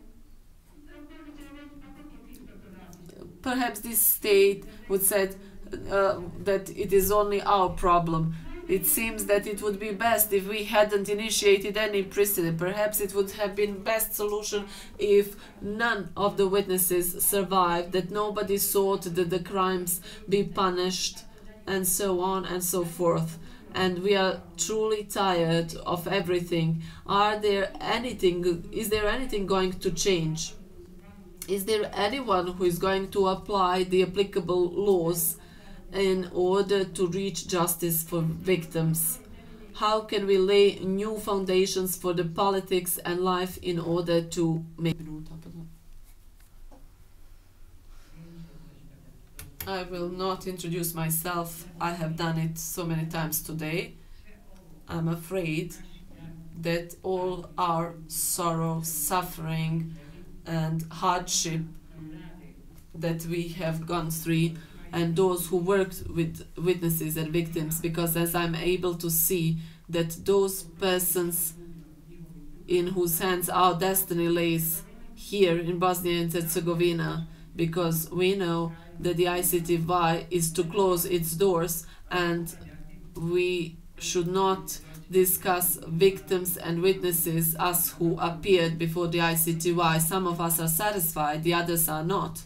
C: perhaps this state would say that it is only our problem. It seems that it would be best if we hadn't initiated any precedent. Perhaps it would have been best solution if none of the witnesses survived, that nobody sought that the crimes be punished, and so on and so forth. And we are truly tired of everything. Is there anything going to change? Is there anyone who is going to apply the applicable laws in order to reach justice for victims? How can we lay new foundations for the politics and life in order to make... I will not introduce myself. I have done it so many times today. I'm afraid that all our sorrow, suffering, and hardship that we have gone through, and those who worked with witnesses and victims, because as I'm able to see that those persons in whose hands our destiny lays here in Bosnia and Herzegovina, because we know that the ICTY is to close its doors, and we should not discuss victims and witnesses, us who appeared before the ICTY. Some of us are satisfied, the others are not.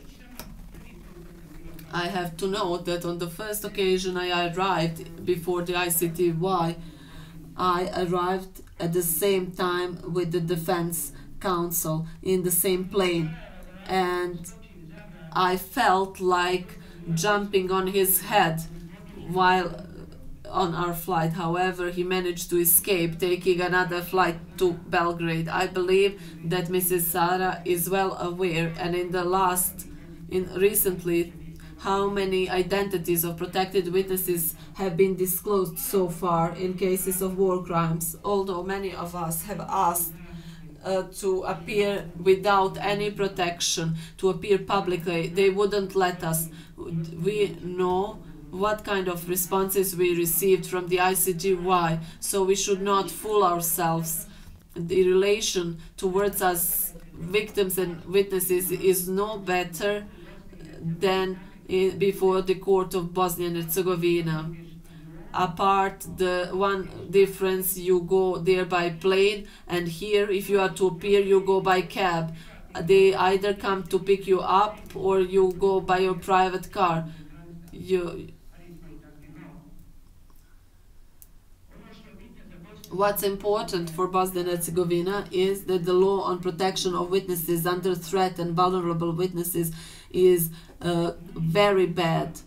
C: I have to note that on the first occasion I arrived before the ICTY, I arrived at the same time with the defense counsel in the same plane, and I felt like jumping on his head while on our flight. However, he managed to escape, taking another flight to Belgrade. I believe that Mrs. Sara is well aware, and recently, how many identities of protected witnesses have been disclosed so far in cases of war crimes. Although many of us have asked to appear without any protection, to appear publicly, they wouldn't let us. We know what kind of responses we received from the ICGY, so we should not fool ourselves. The relation towards us victims and witnesses is no better than before the court of Bosnia and Herzegovina. Apart the one difference, you go there by plane, and here if you are to appear you go by cab. They either come to pick you up or you go by your private car. What's important for Bosnia and Herzegovina is that the law on protection of witnesses under threat and vulnerable witnesses is very bad.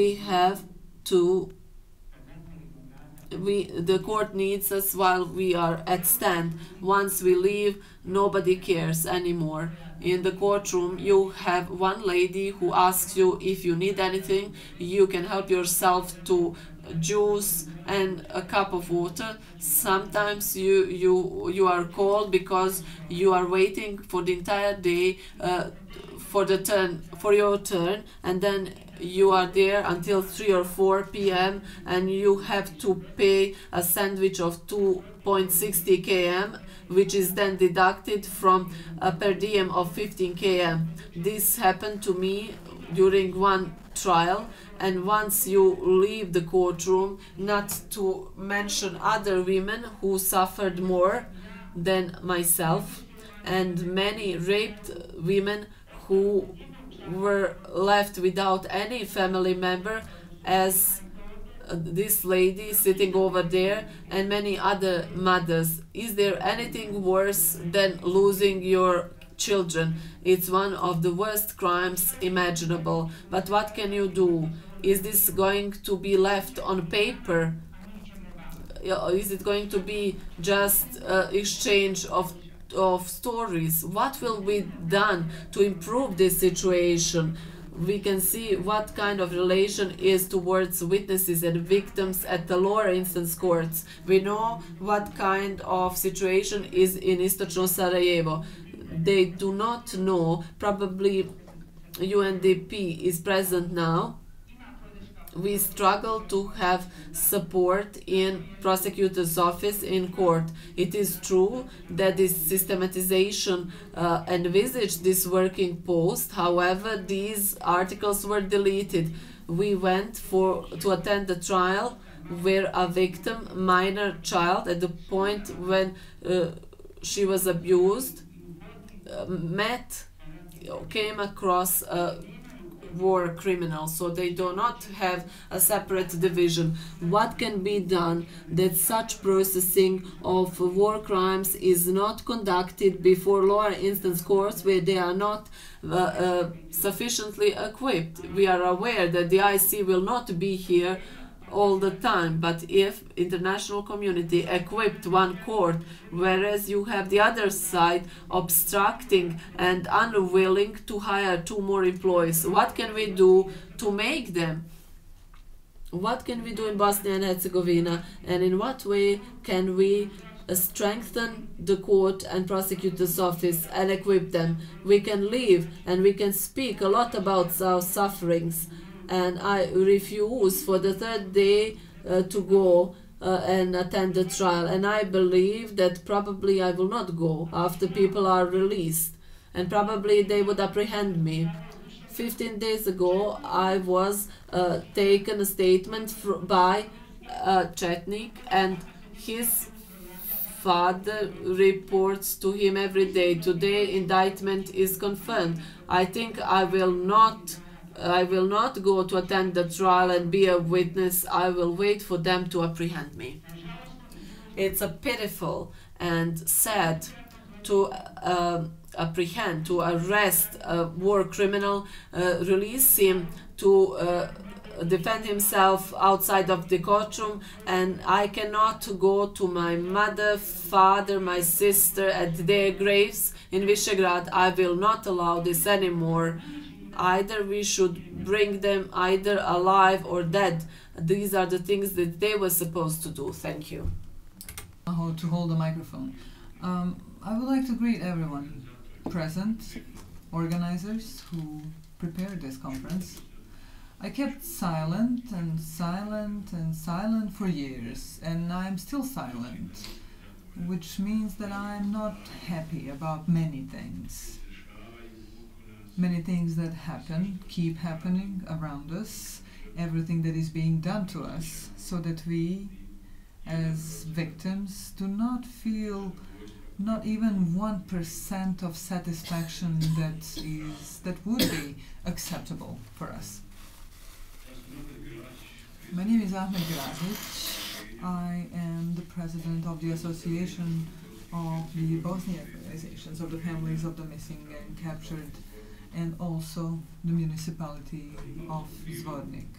C: The court needs us while we are at stand. Once we leave, nobody cares anymore. In the courtroom, you have one lady who asks you if you need anything. You can help yourself to juice and a cup of water. Sometimes you are called because you are waiting for the entire day for your turn, and then you are there until 3 or 4 p.m. and you have to pay a sandwich of 2.60 km, which is then deducted from a per diem of 15 km. This happened to me during one trial, and once you leave the courtroom, not to mention other women who suffered more than myself, and many raped women who were left without any family member, as this lady sitting over there, and many other mothers. Is there anything worse than losing your children? It's one of the worst crimes imaginable. But what can you do? Is this going to be left on paper? Is it going to be just exchange of stories? What will be done to improve this situation? We can see what kind of relation is towards witnesses and victims at the lower instance courts. We know what kind of situation is in Istočno Sarajevo. They do not know. Probably UNDP is present now. We struggle to have support in prosecutor's office in court. It is true that this systematization envisaged this working post. However, these articles were deleted. We went to attend the trial where a victim, minor child, at the point when she was abused, came across a war criminal, so they do not have a separate division. What can be done that such processing of war crimes is not conducted before lower instance courts where they are not sufficiently equipped? We are aware that the IC will not be here all the time, but if international community equipped one court, whereas you have the other side obstructing and unwilling to hire 2 more employees, what can we do to make them? What can we do in Bosnia and Herzegovina, and in what way can we strengthen the court and prosecutor's office and equip them? We can live and we can speak a lot about our sufferings, and I refuse for the 3rd day to go and attend the trial, and I believe that probably I will not go after people are released, and probably they would apprehend me. 15 days ago I was taken a statement by Chetnik, and his father reports to him every day. Today indictment is confirmed. I think I will not go to attend the trial and be a witness. I will wait for them to apprehend me. It's a pitiful and sad to apprehend, to arrest a war criminal, release him to defend himself outside of the courtroom, and I cannot go to my mother, father, my sister at their graves in Visegrad. I will not allow this anymore. Either we should bring them either alive or dead. These are the things that they were supposed to do. Thank you.
A: How to hold a microphone. I would like to greet everyone present, organizers who prepared this conference. I kept silent and silent and silent for years, and I'm still silent, which means that I'm not happy about many things. Many things that happen, keep happening around us, everything that is being done to us, so that we, as victims, do not feel not even 1% of satisfaction that would be acceptable for us. My name is Ahmed Grazic. I am the president of the Association of the Bosniak Organizations of the Families of the Missing and Captured, and also the municipality of Zvornik.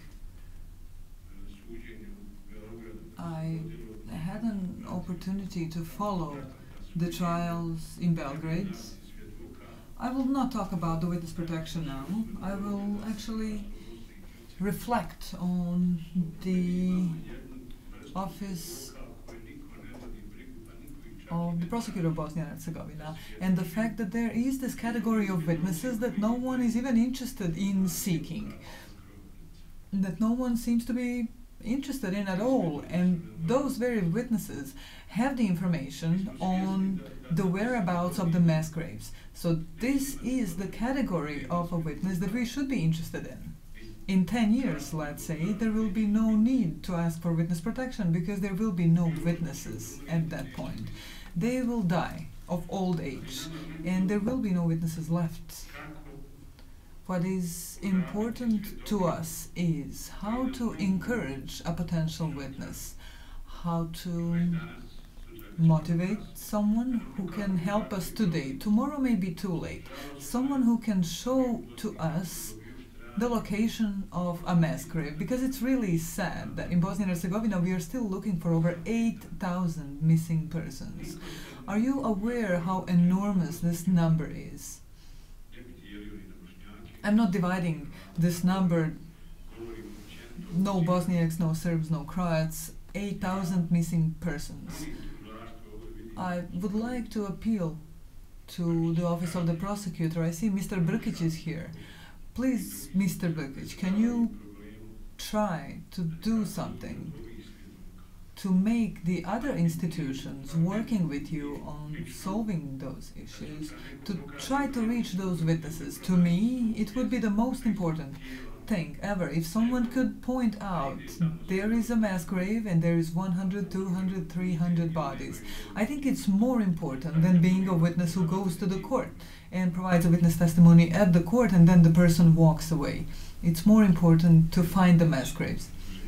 A: I had an opportunity to follow the trials in Belgrade. I will not talk about the witness protection now. I will actually reflect on the office of the prosecutor of Bosnia and Herzegovina and the fact that there is this category of witnesses that no one is even interested in seeking, that no one seems to be interested in at all, and those very witnesses have the information on the whereabouts of the mass graves. So this is the category of a witness that we should be interested in. In 10 years, let's say, there will be no need to ask for witness protection because there will be no witnesses at that point. They will die of old age and there will be no witnesses left. What is important to us is how to encourage a potential witness, how to motivate someone who can help us today. Tomorrow may be too late. Someone who can show to us the location of a mass grave, because it's really sad that in Bosnia and Herzegovina we are still looking for over 8,000 missing persons. Are you aware how enormous this number is? I'm not dividing this number, no Bosniaks, no Serbs, no Croats, 8,000 missing persons. I would like to appeal to the office of the prosecutor. I see Mr. Brkic is here. Please, Mr. Brkic, can you try to do something to make the other institutions working with you on solving those issues, to try to reach those witnesses? To me, it would be the most important thing ever. If someone could point out there is a mass grave and there is 100, 200, 300 bodies, I think it's more important than being a witness who goes to the court and provides a witness testimony at the court and then the person walks away. It's more important to find the mass graves.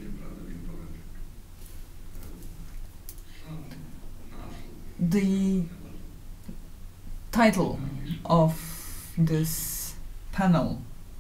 A: The title of this panel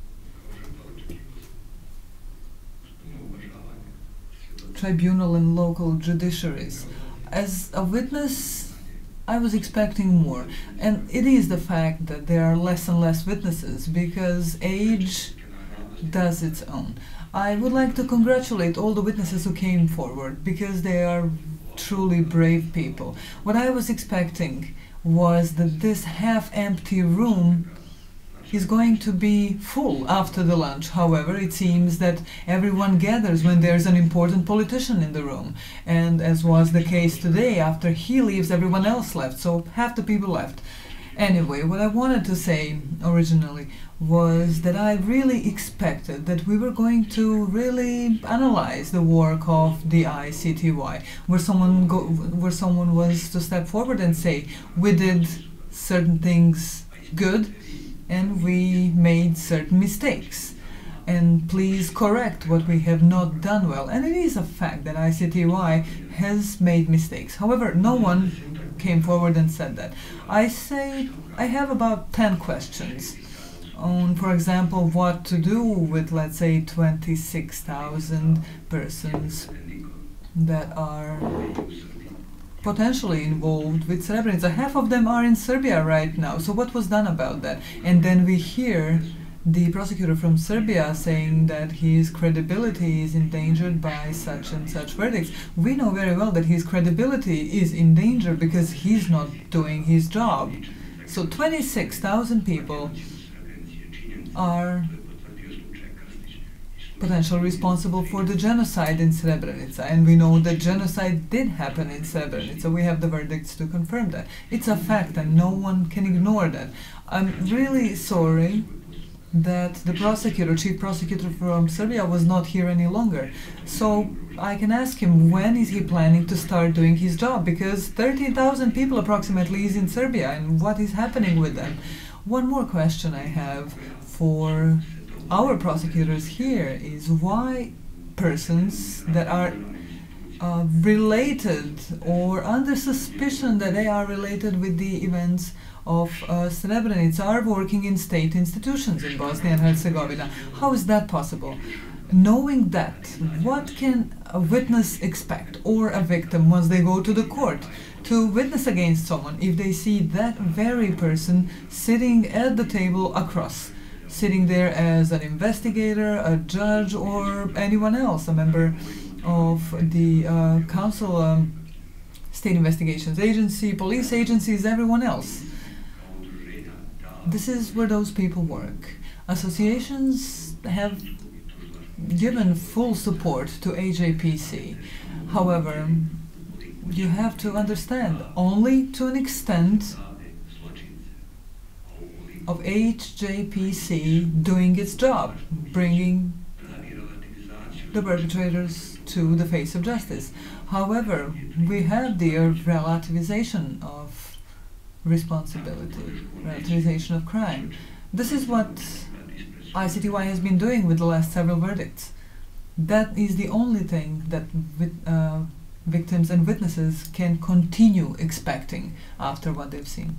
A: Tribunal and Local Judiciaries. As a witness, I was expecting more, and it is the fact that there are less and less witnesses because age does its own. I would like to congratulate all the witnesses who came forward because they are truly brave people. What I was expecting was that this half-empty room is going to be full after the lunch. However, it seems that everyone gathers when there's an important politician in the room. And as was the case today, after he leaves, everyone else left, so half the people left. Anyway, what I wanted to say originally was that I really expected that we were going to really analyze the work of the ICTY, where someone was to step forward and say, we did certain things good and we made certain mistakes, and please correct what we have not done well. And it is a fact that ICTY has made mistakes. However, no one came forward and said that. I have about 10 questions on, for example, what to do with, let's say, 26,000 persons that are potentially involved with Srebrenica. Half of them are in Serbia right now. So what was done about that? And then we hear the prosecutor from Serbia saying that his credibility is endangered by such and such verdicts. We know very well that his credibility is in danger because he's not doing his job. So 26,000 people are potentially responsible for the genocide in Srebrenica, and we know that genocide did happen in Srebrenica. We have the verdicts to confirm that. It's a fact and no one can ignore that. I'm really sorry that the prosecutor, chief prosecutor from Serbia, was not here any longer. So I can ask him, when is he planning to start doing his job? Because 30,000 people approximately is in Serbia, and what is happening with them? One more question I have for our prosecutors here is why persons that are related or under suspicion that they are related with the events of Srebrenica are working in state institutions in Bosnia and Herzegovina. How is that possible? Knowing that, what can a witness expect or a victim once they go to the court to witness against someone if they see that very person sitting at the table across, sitting there as an investigator, a judge, or anyone else, a member of the council, state investigations agency, police agencies, everyone else? This is where those people work. Associations have given full support to HJPC. However, you have to understand, only to an extent of HJPC doing its job, bringing the perpetrators to the face of justice. However, we have the relativization of responsibility, relativization of crime. This is what ICTY has been doing with the last several verdicts. That is the only thing that victims and witnesses can continue expecting after what they've seen.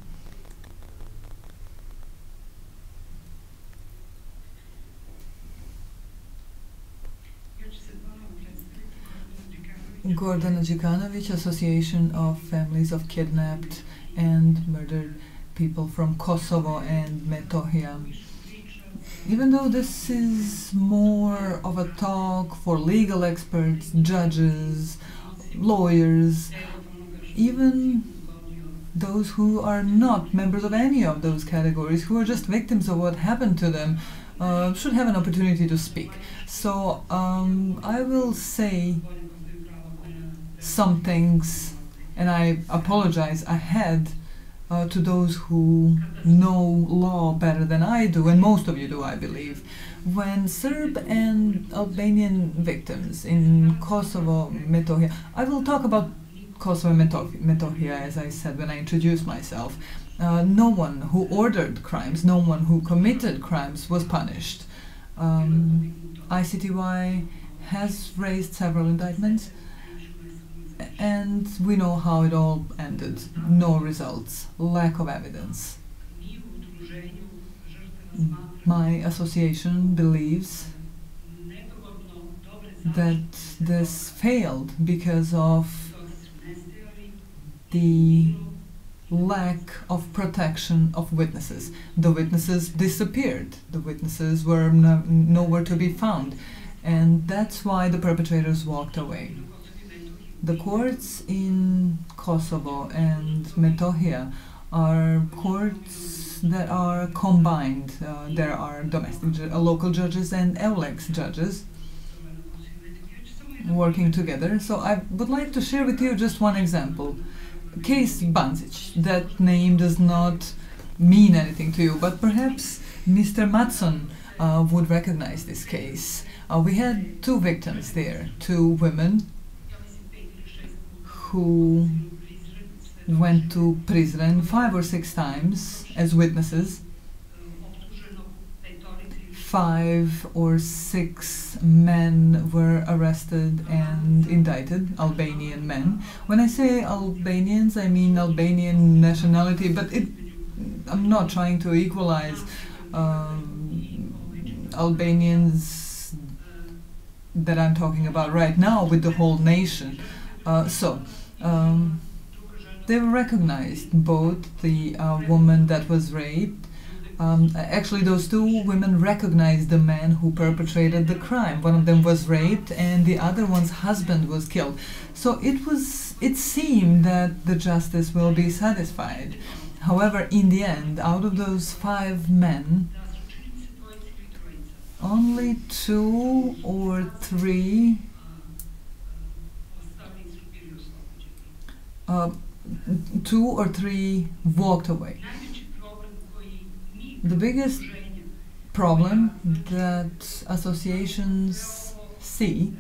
A: Gordana Đukanović, Association of Families of Kidnapped and Murdered People from Kosovo and Metohija. Even though this is more of a talk for legal experts, judges, lawyers, even those who are not members of any of those categories, who are just victims of what happened to them, should have an opportunity to speak. So I will say some things, and I apologize ahead to those who know law better than I do, and most of you do, I believe. When Serb and Albanian victims in Kosovo, Metohija, I will talk about Kosovo and Metohija, as I said when I introduced myself. No one who ordered crimes, no one who committed crimes was punished. ICTY has raised several indictments, and we know how it all ended. No results, lack of evidence. My association believes that this failed because of the lack of protection of witnesses. The witnesses disappeared. The witnesses were nowhere to be found. And that's why the perpetrators walked away. The courts in Kosovo and Metohija are courts that are combined. There are domestic local judges and EULEX judges working together. So I would like to share with you just one example. Case Banzic. That name does not mean anything to you, but perhaps Mr. Matson would recognize this case. We had two victims there, two women who went to prison 5 or 6 times as witnesses. 5 or 6 men were arrested and indicted, Albanian men. When I say Albanians, I mean Albanian nationality, but I'm not trying to equalize Albanians that I'm talking about right now with the whole nation. They were recognized, both the woman that was raped. Actually, those 2 women recognized the man who perpetrated the crime. One of them was raped and the other one's husband was killed. So it seemed that the justice will be satisfied. However, in the end, out of those 5 men, only 2 or 3 walked away. The biggest problem that associations see,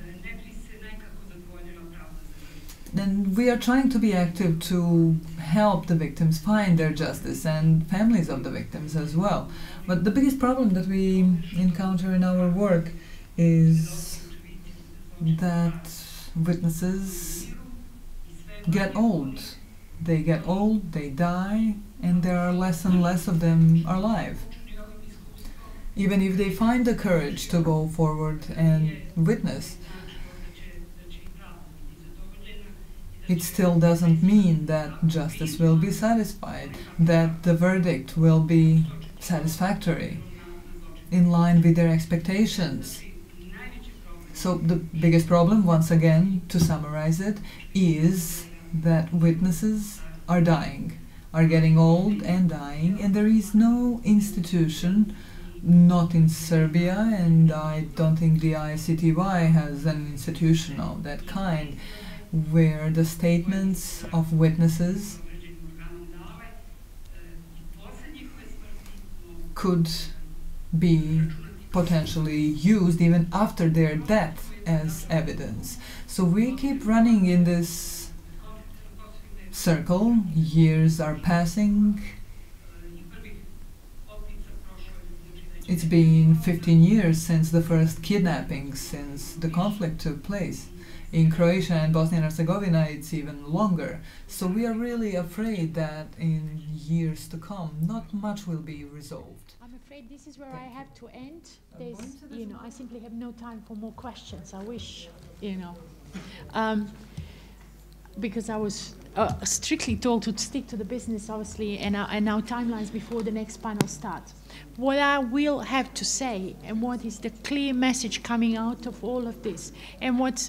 A: and we are trying to be active to help the victims find their justice and families of the victims as well. But the biggest problem that we encounter in our work is that witnesses get old. They get old, they die, and there are less and less of them alive. Even if they find the courage to go forward and witness, it still doesn't mean that justice will be satisfied, that the verdict will be satisfactory, in line with their expectations. So the biggest problem, once again, to summarize it, is that witnesses are dying, are getting old and dying, and there is no institution, not in Serbia, and I don't think the ICTY has an institution of that kind, where the statements of witnesses could be potentially used even after their death as evidence. So we keep running in this circle. Years are passing. It's been 15 years since the first kidnapping, since the conflict took place. In Croatia and Bosnia and Herzegovina, it's even longer. So we are really afraid that in years to come, not much will be resolved.
B: I'm afraid this is where I have to end. I simply have no time for more questions. I wish, because I was strictly told to stick to the business, obviously, and our timelines before the next panel starts. What I will have to say, and what is the clear message coming out of all of this, and what's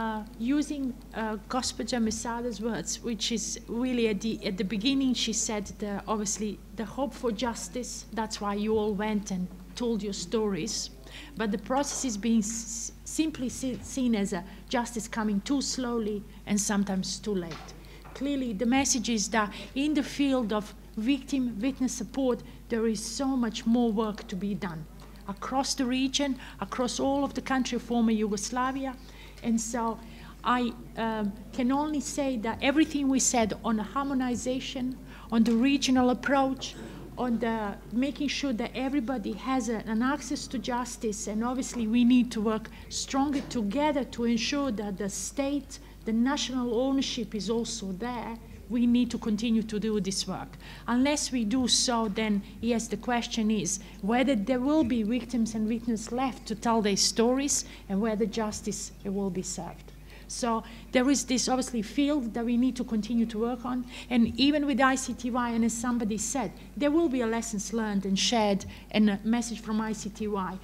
B: using Gospođa Mesada's words, which is really at the beginning, she said, obviously, the hope for justice, that's why you all went and told your stories, but the process is being simply seen as a justice coming too slowly and sometimes too late. Clearly, the message is that in the field of victim witness support, there is so much more work to be done across the region, across all of the country of former Yugoslavia. And so I can only say that everything we said on the harmonization, on the regional approach, on the making sure that everybody has an access to justice, and obviously we need to work stronger together to ensure that the state, the national ownership is also there. We need to continue to do this work. Unless we do so, then yes, the question is whether there will be victims and witnesses left to tell their stories and whether justice will be served. So there is this obviously field that we need to continue to work on, and even with ICTY, and as somebody said, there will be a lessons learned and shared and a message from ICTY.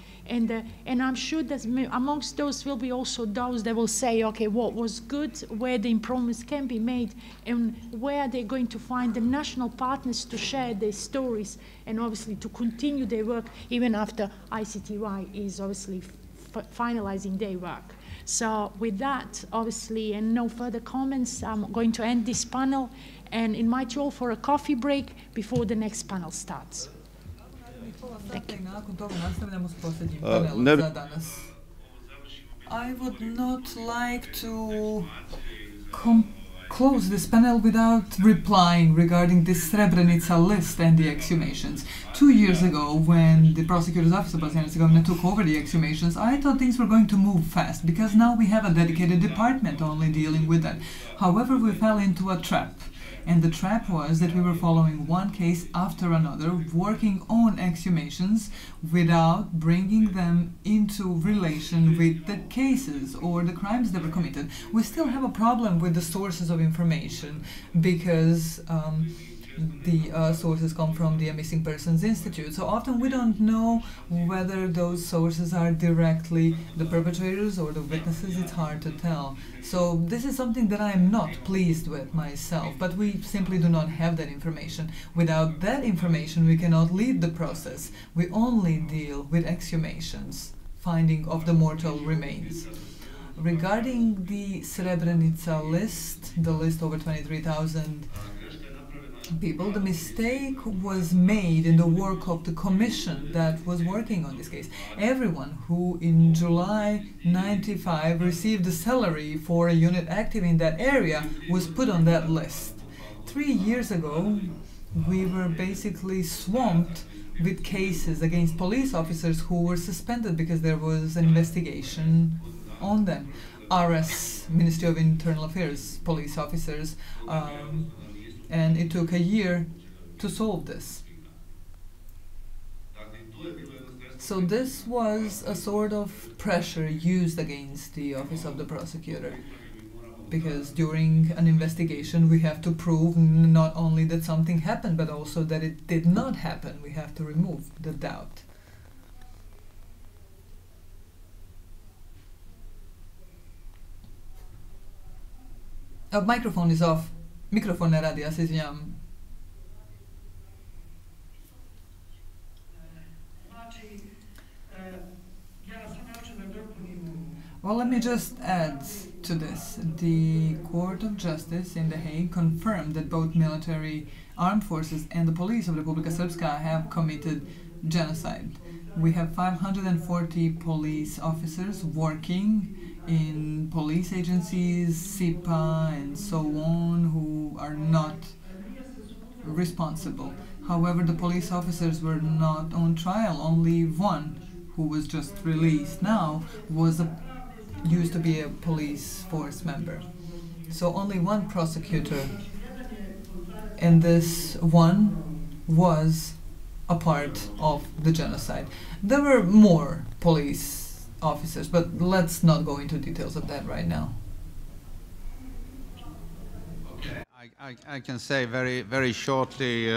B: And I'm sure that amongst those will be also those that will say, okay, what was good, where the improvements can be made, and where they're going to find the national partners to share their stories and obviously to continue their work even after ICTY is obviously finalizing their work. So with that, obviously, and no further comments, I'm going to end this panel and invite you all for a coffee break before the next panel starts. Thank you.
A: I would not like to close this panel without replying regarding the Srebrenica list and the exhumations. 2 years ago, when the prosecutor's office of Bosnia-Herzegovina took over the exhumations, I thought things were going to move fast, because now we have a dedicated department only dealing with that. However, we fell into a trap. And the trap was that we were following one case after another, working on exhumations without bringing them into relation with the cases or the crimes that were committed. We still have a problem with the sources of information, because the sources come from the Missing Persons Institute. So often we don't know whether those sources are directly the perpetrators or the witnesses. It's hard to tell. So this is something that I am not pleased with myself, but we simply do not have that information. Without that information, we cannot lead the process. We only deal with exhumations, finding of the mortal remains. Regarding the Srebrenica list, the list over 23,000 people, the mistake was made in the work of the commission that was working on this case. Everyone who in July 95 received a salary for a unit active in that area was put on that list. 3 years ago, we were basically swamped with cases against police officers who were suspended because there was an investigation on them. RS, Ministry of Internal Affairs, police officers, and it took a year to solve this. So this was a sort of pressure used against the office of the prosecutor, because during an investigation we have to prove not only that something happened, but also that it did not happen. We have to remove the doubt. Microphone is off. Mikrofon ne radi, ja se izvinjavam. Well, let me just add to this. The Court of Justice in The Hague confirmed that both military armed forces and the police of Republika Srpska have committed genocide. We have 540 police officers working in police agencies, SIPA and so on, who are not responsible. However, the police officers were not on trial. Only one, who was just released now, used to be a police force member. So only one prosecutor, and this one was a part of the genocide. There were more police officers, but let's not go into details of that right now.
E: Okay, I can say very shortly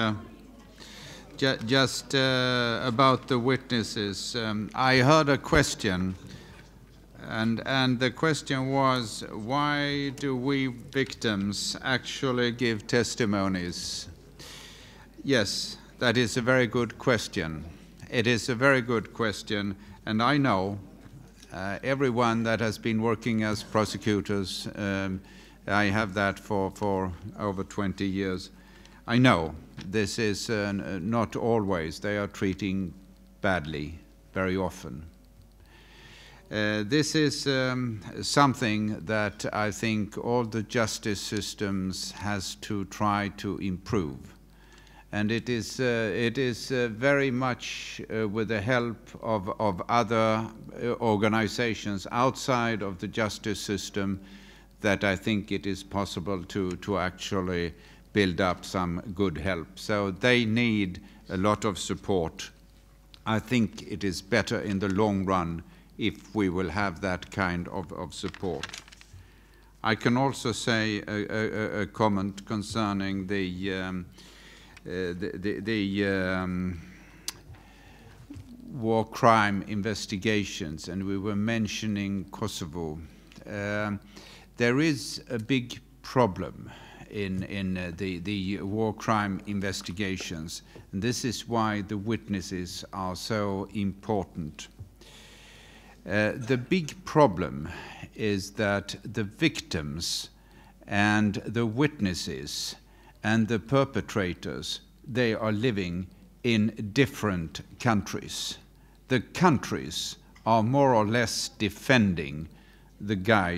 E: just about the witnesses. I heard a question, and the question was, why do we victims actually give testimonies? Yes, that is a very good question. It is a very good question, and I know everyone that has been working as prosecutors, I have that for over 20 years. I know this is not always. They are treating badly very often. This is something that I think all the justice systems has to try to improve. And it is very much with the help of other organizations outside of the justice system that I think it is possible to actually build up some good help. So they need a lot of support. I think it is better in the long run if we will have that kind of support. I can also say a comment concerning the war crime investigations, and we were mentioning Kosovo. There is a big problem in the war crime investigations, and this is why the witnesses are so important. The big problem is that the victims and the witnesses and the perpetrators, they are living in different countries. The countries are more or less defending the guys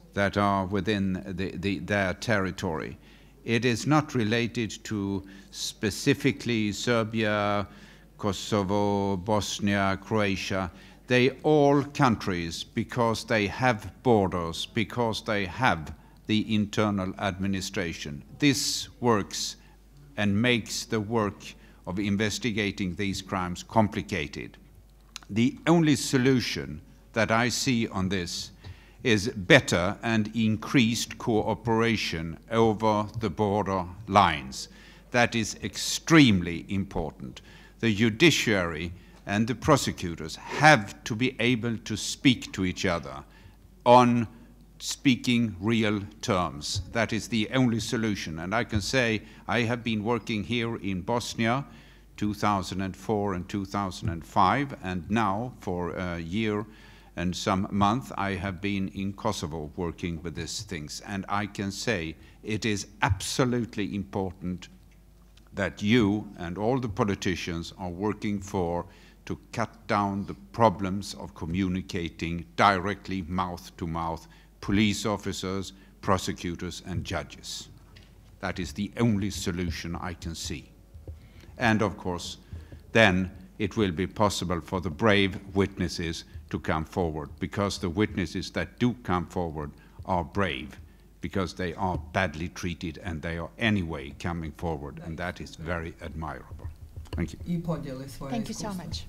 E: that are within their territory. It is not related to specifically Serbia, Kosovo, Bosnia, Croatia. They all countries, because they have borders, because they have the internal administration. This works and makes the work of investigating these crimes complicated. The only solution that I see on this is better and increased cooperation over the border lines. That is extremely important. The judiciary and the prosecutors have to be able to speak to each other on speaking real terms. That is the only solution. And I can say I have been working here in Bosnia 2004 and 2005, and now for a year and some month I have been in Kosovo working with these things. And I can say it is absolutely important that you and all the politicians are working to cut down the problems of communicating directly mouth to mouth, police officers, prosecutors and judges. That is the only solution I can see. And of course, then it will be possible for the brave witnesses to come forward, because the witnesses that do come forward are brave, because they are badly treated and they are anyway coming forward, and that is very admirable. Thank you.
B: Thank you so much.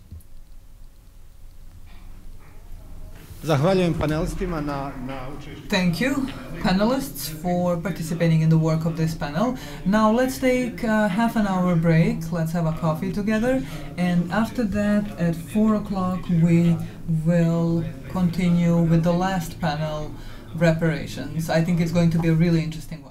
F: Zahvaljujem panelistima na učešću.
A: Thank you, panelists, for participating in the work of this panel. Now let's take a half an hour break. Let's have a coffee together. And after that, at 4 o'clock, we will continue with the last panel, reparations. I think it's going to be a really interesting one.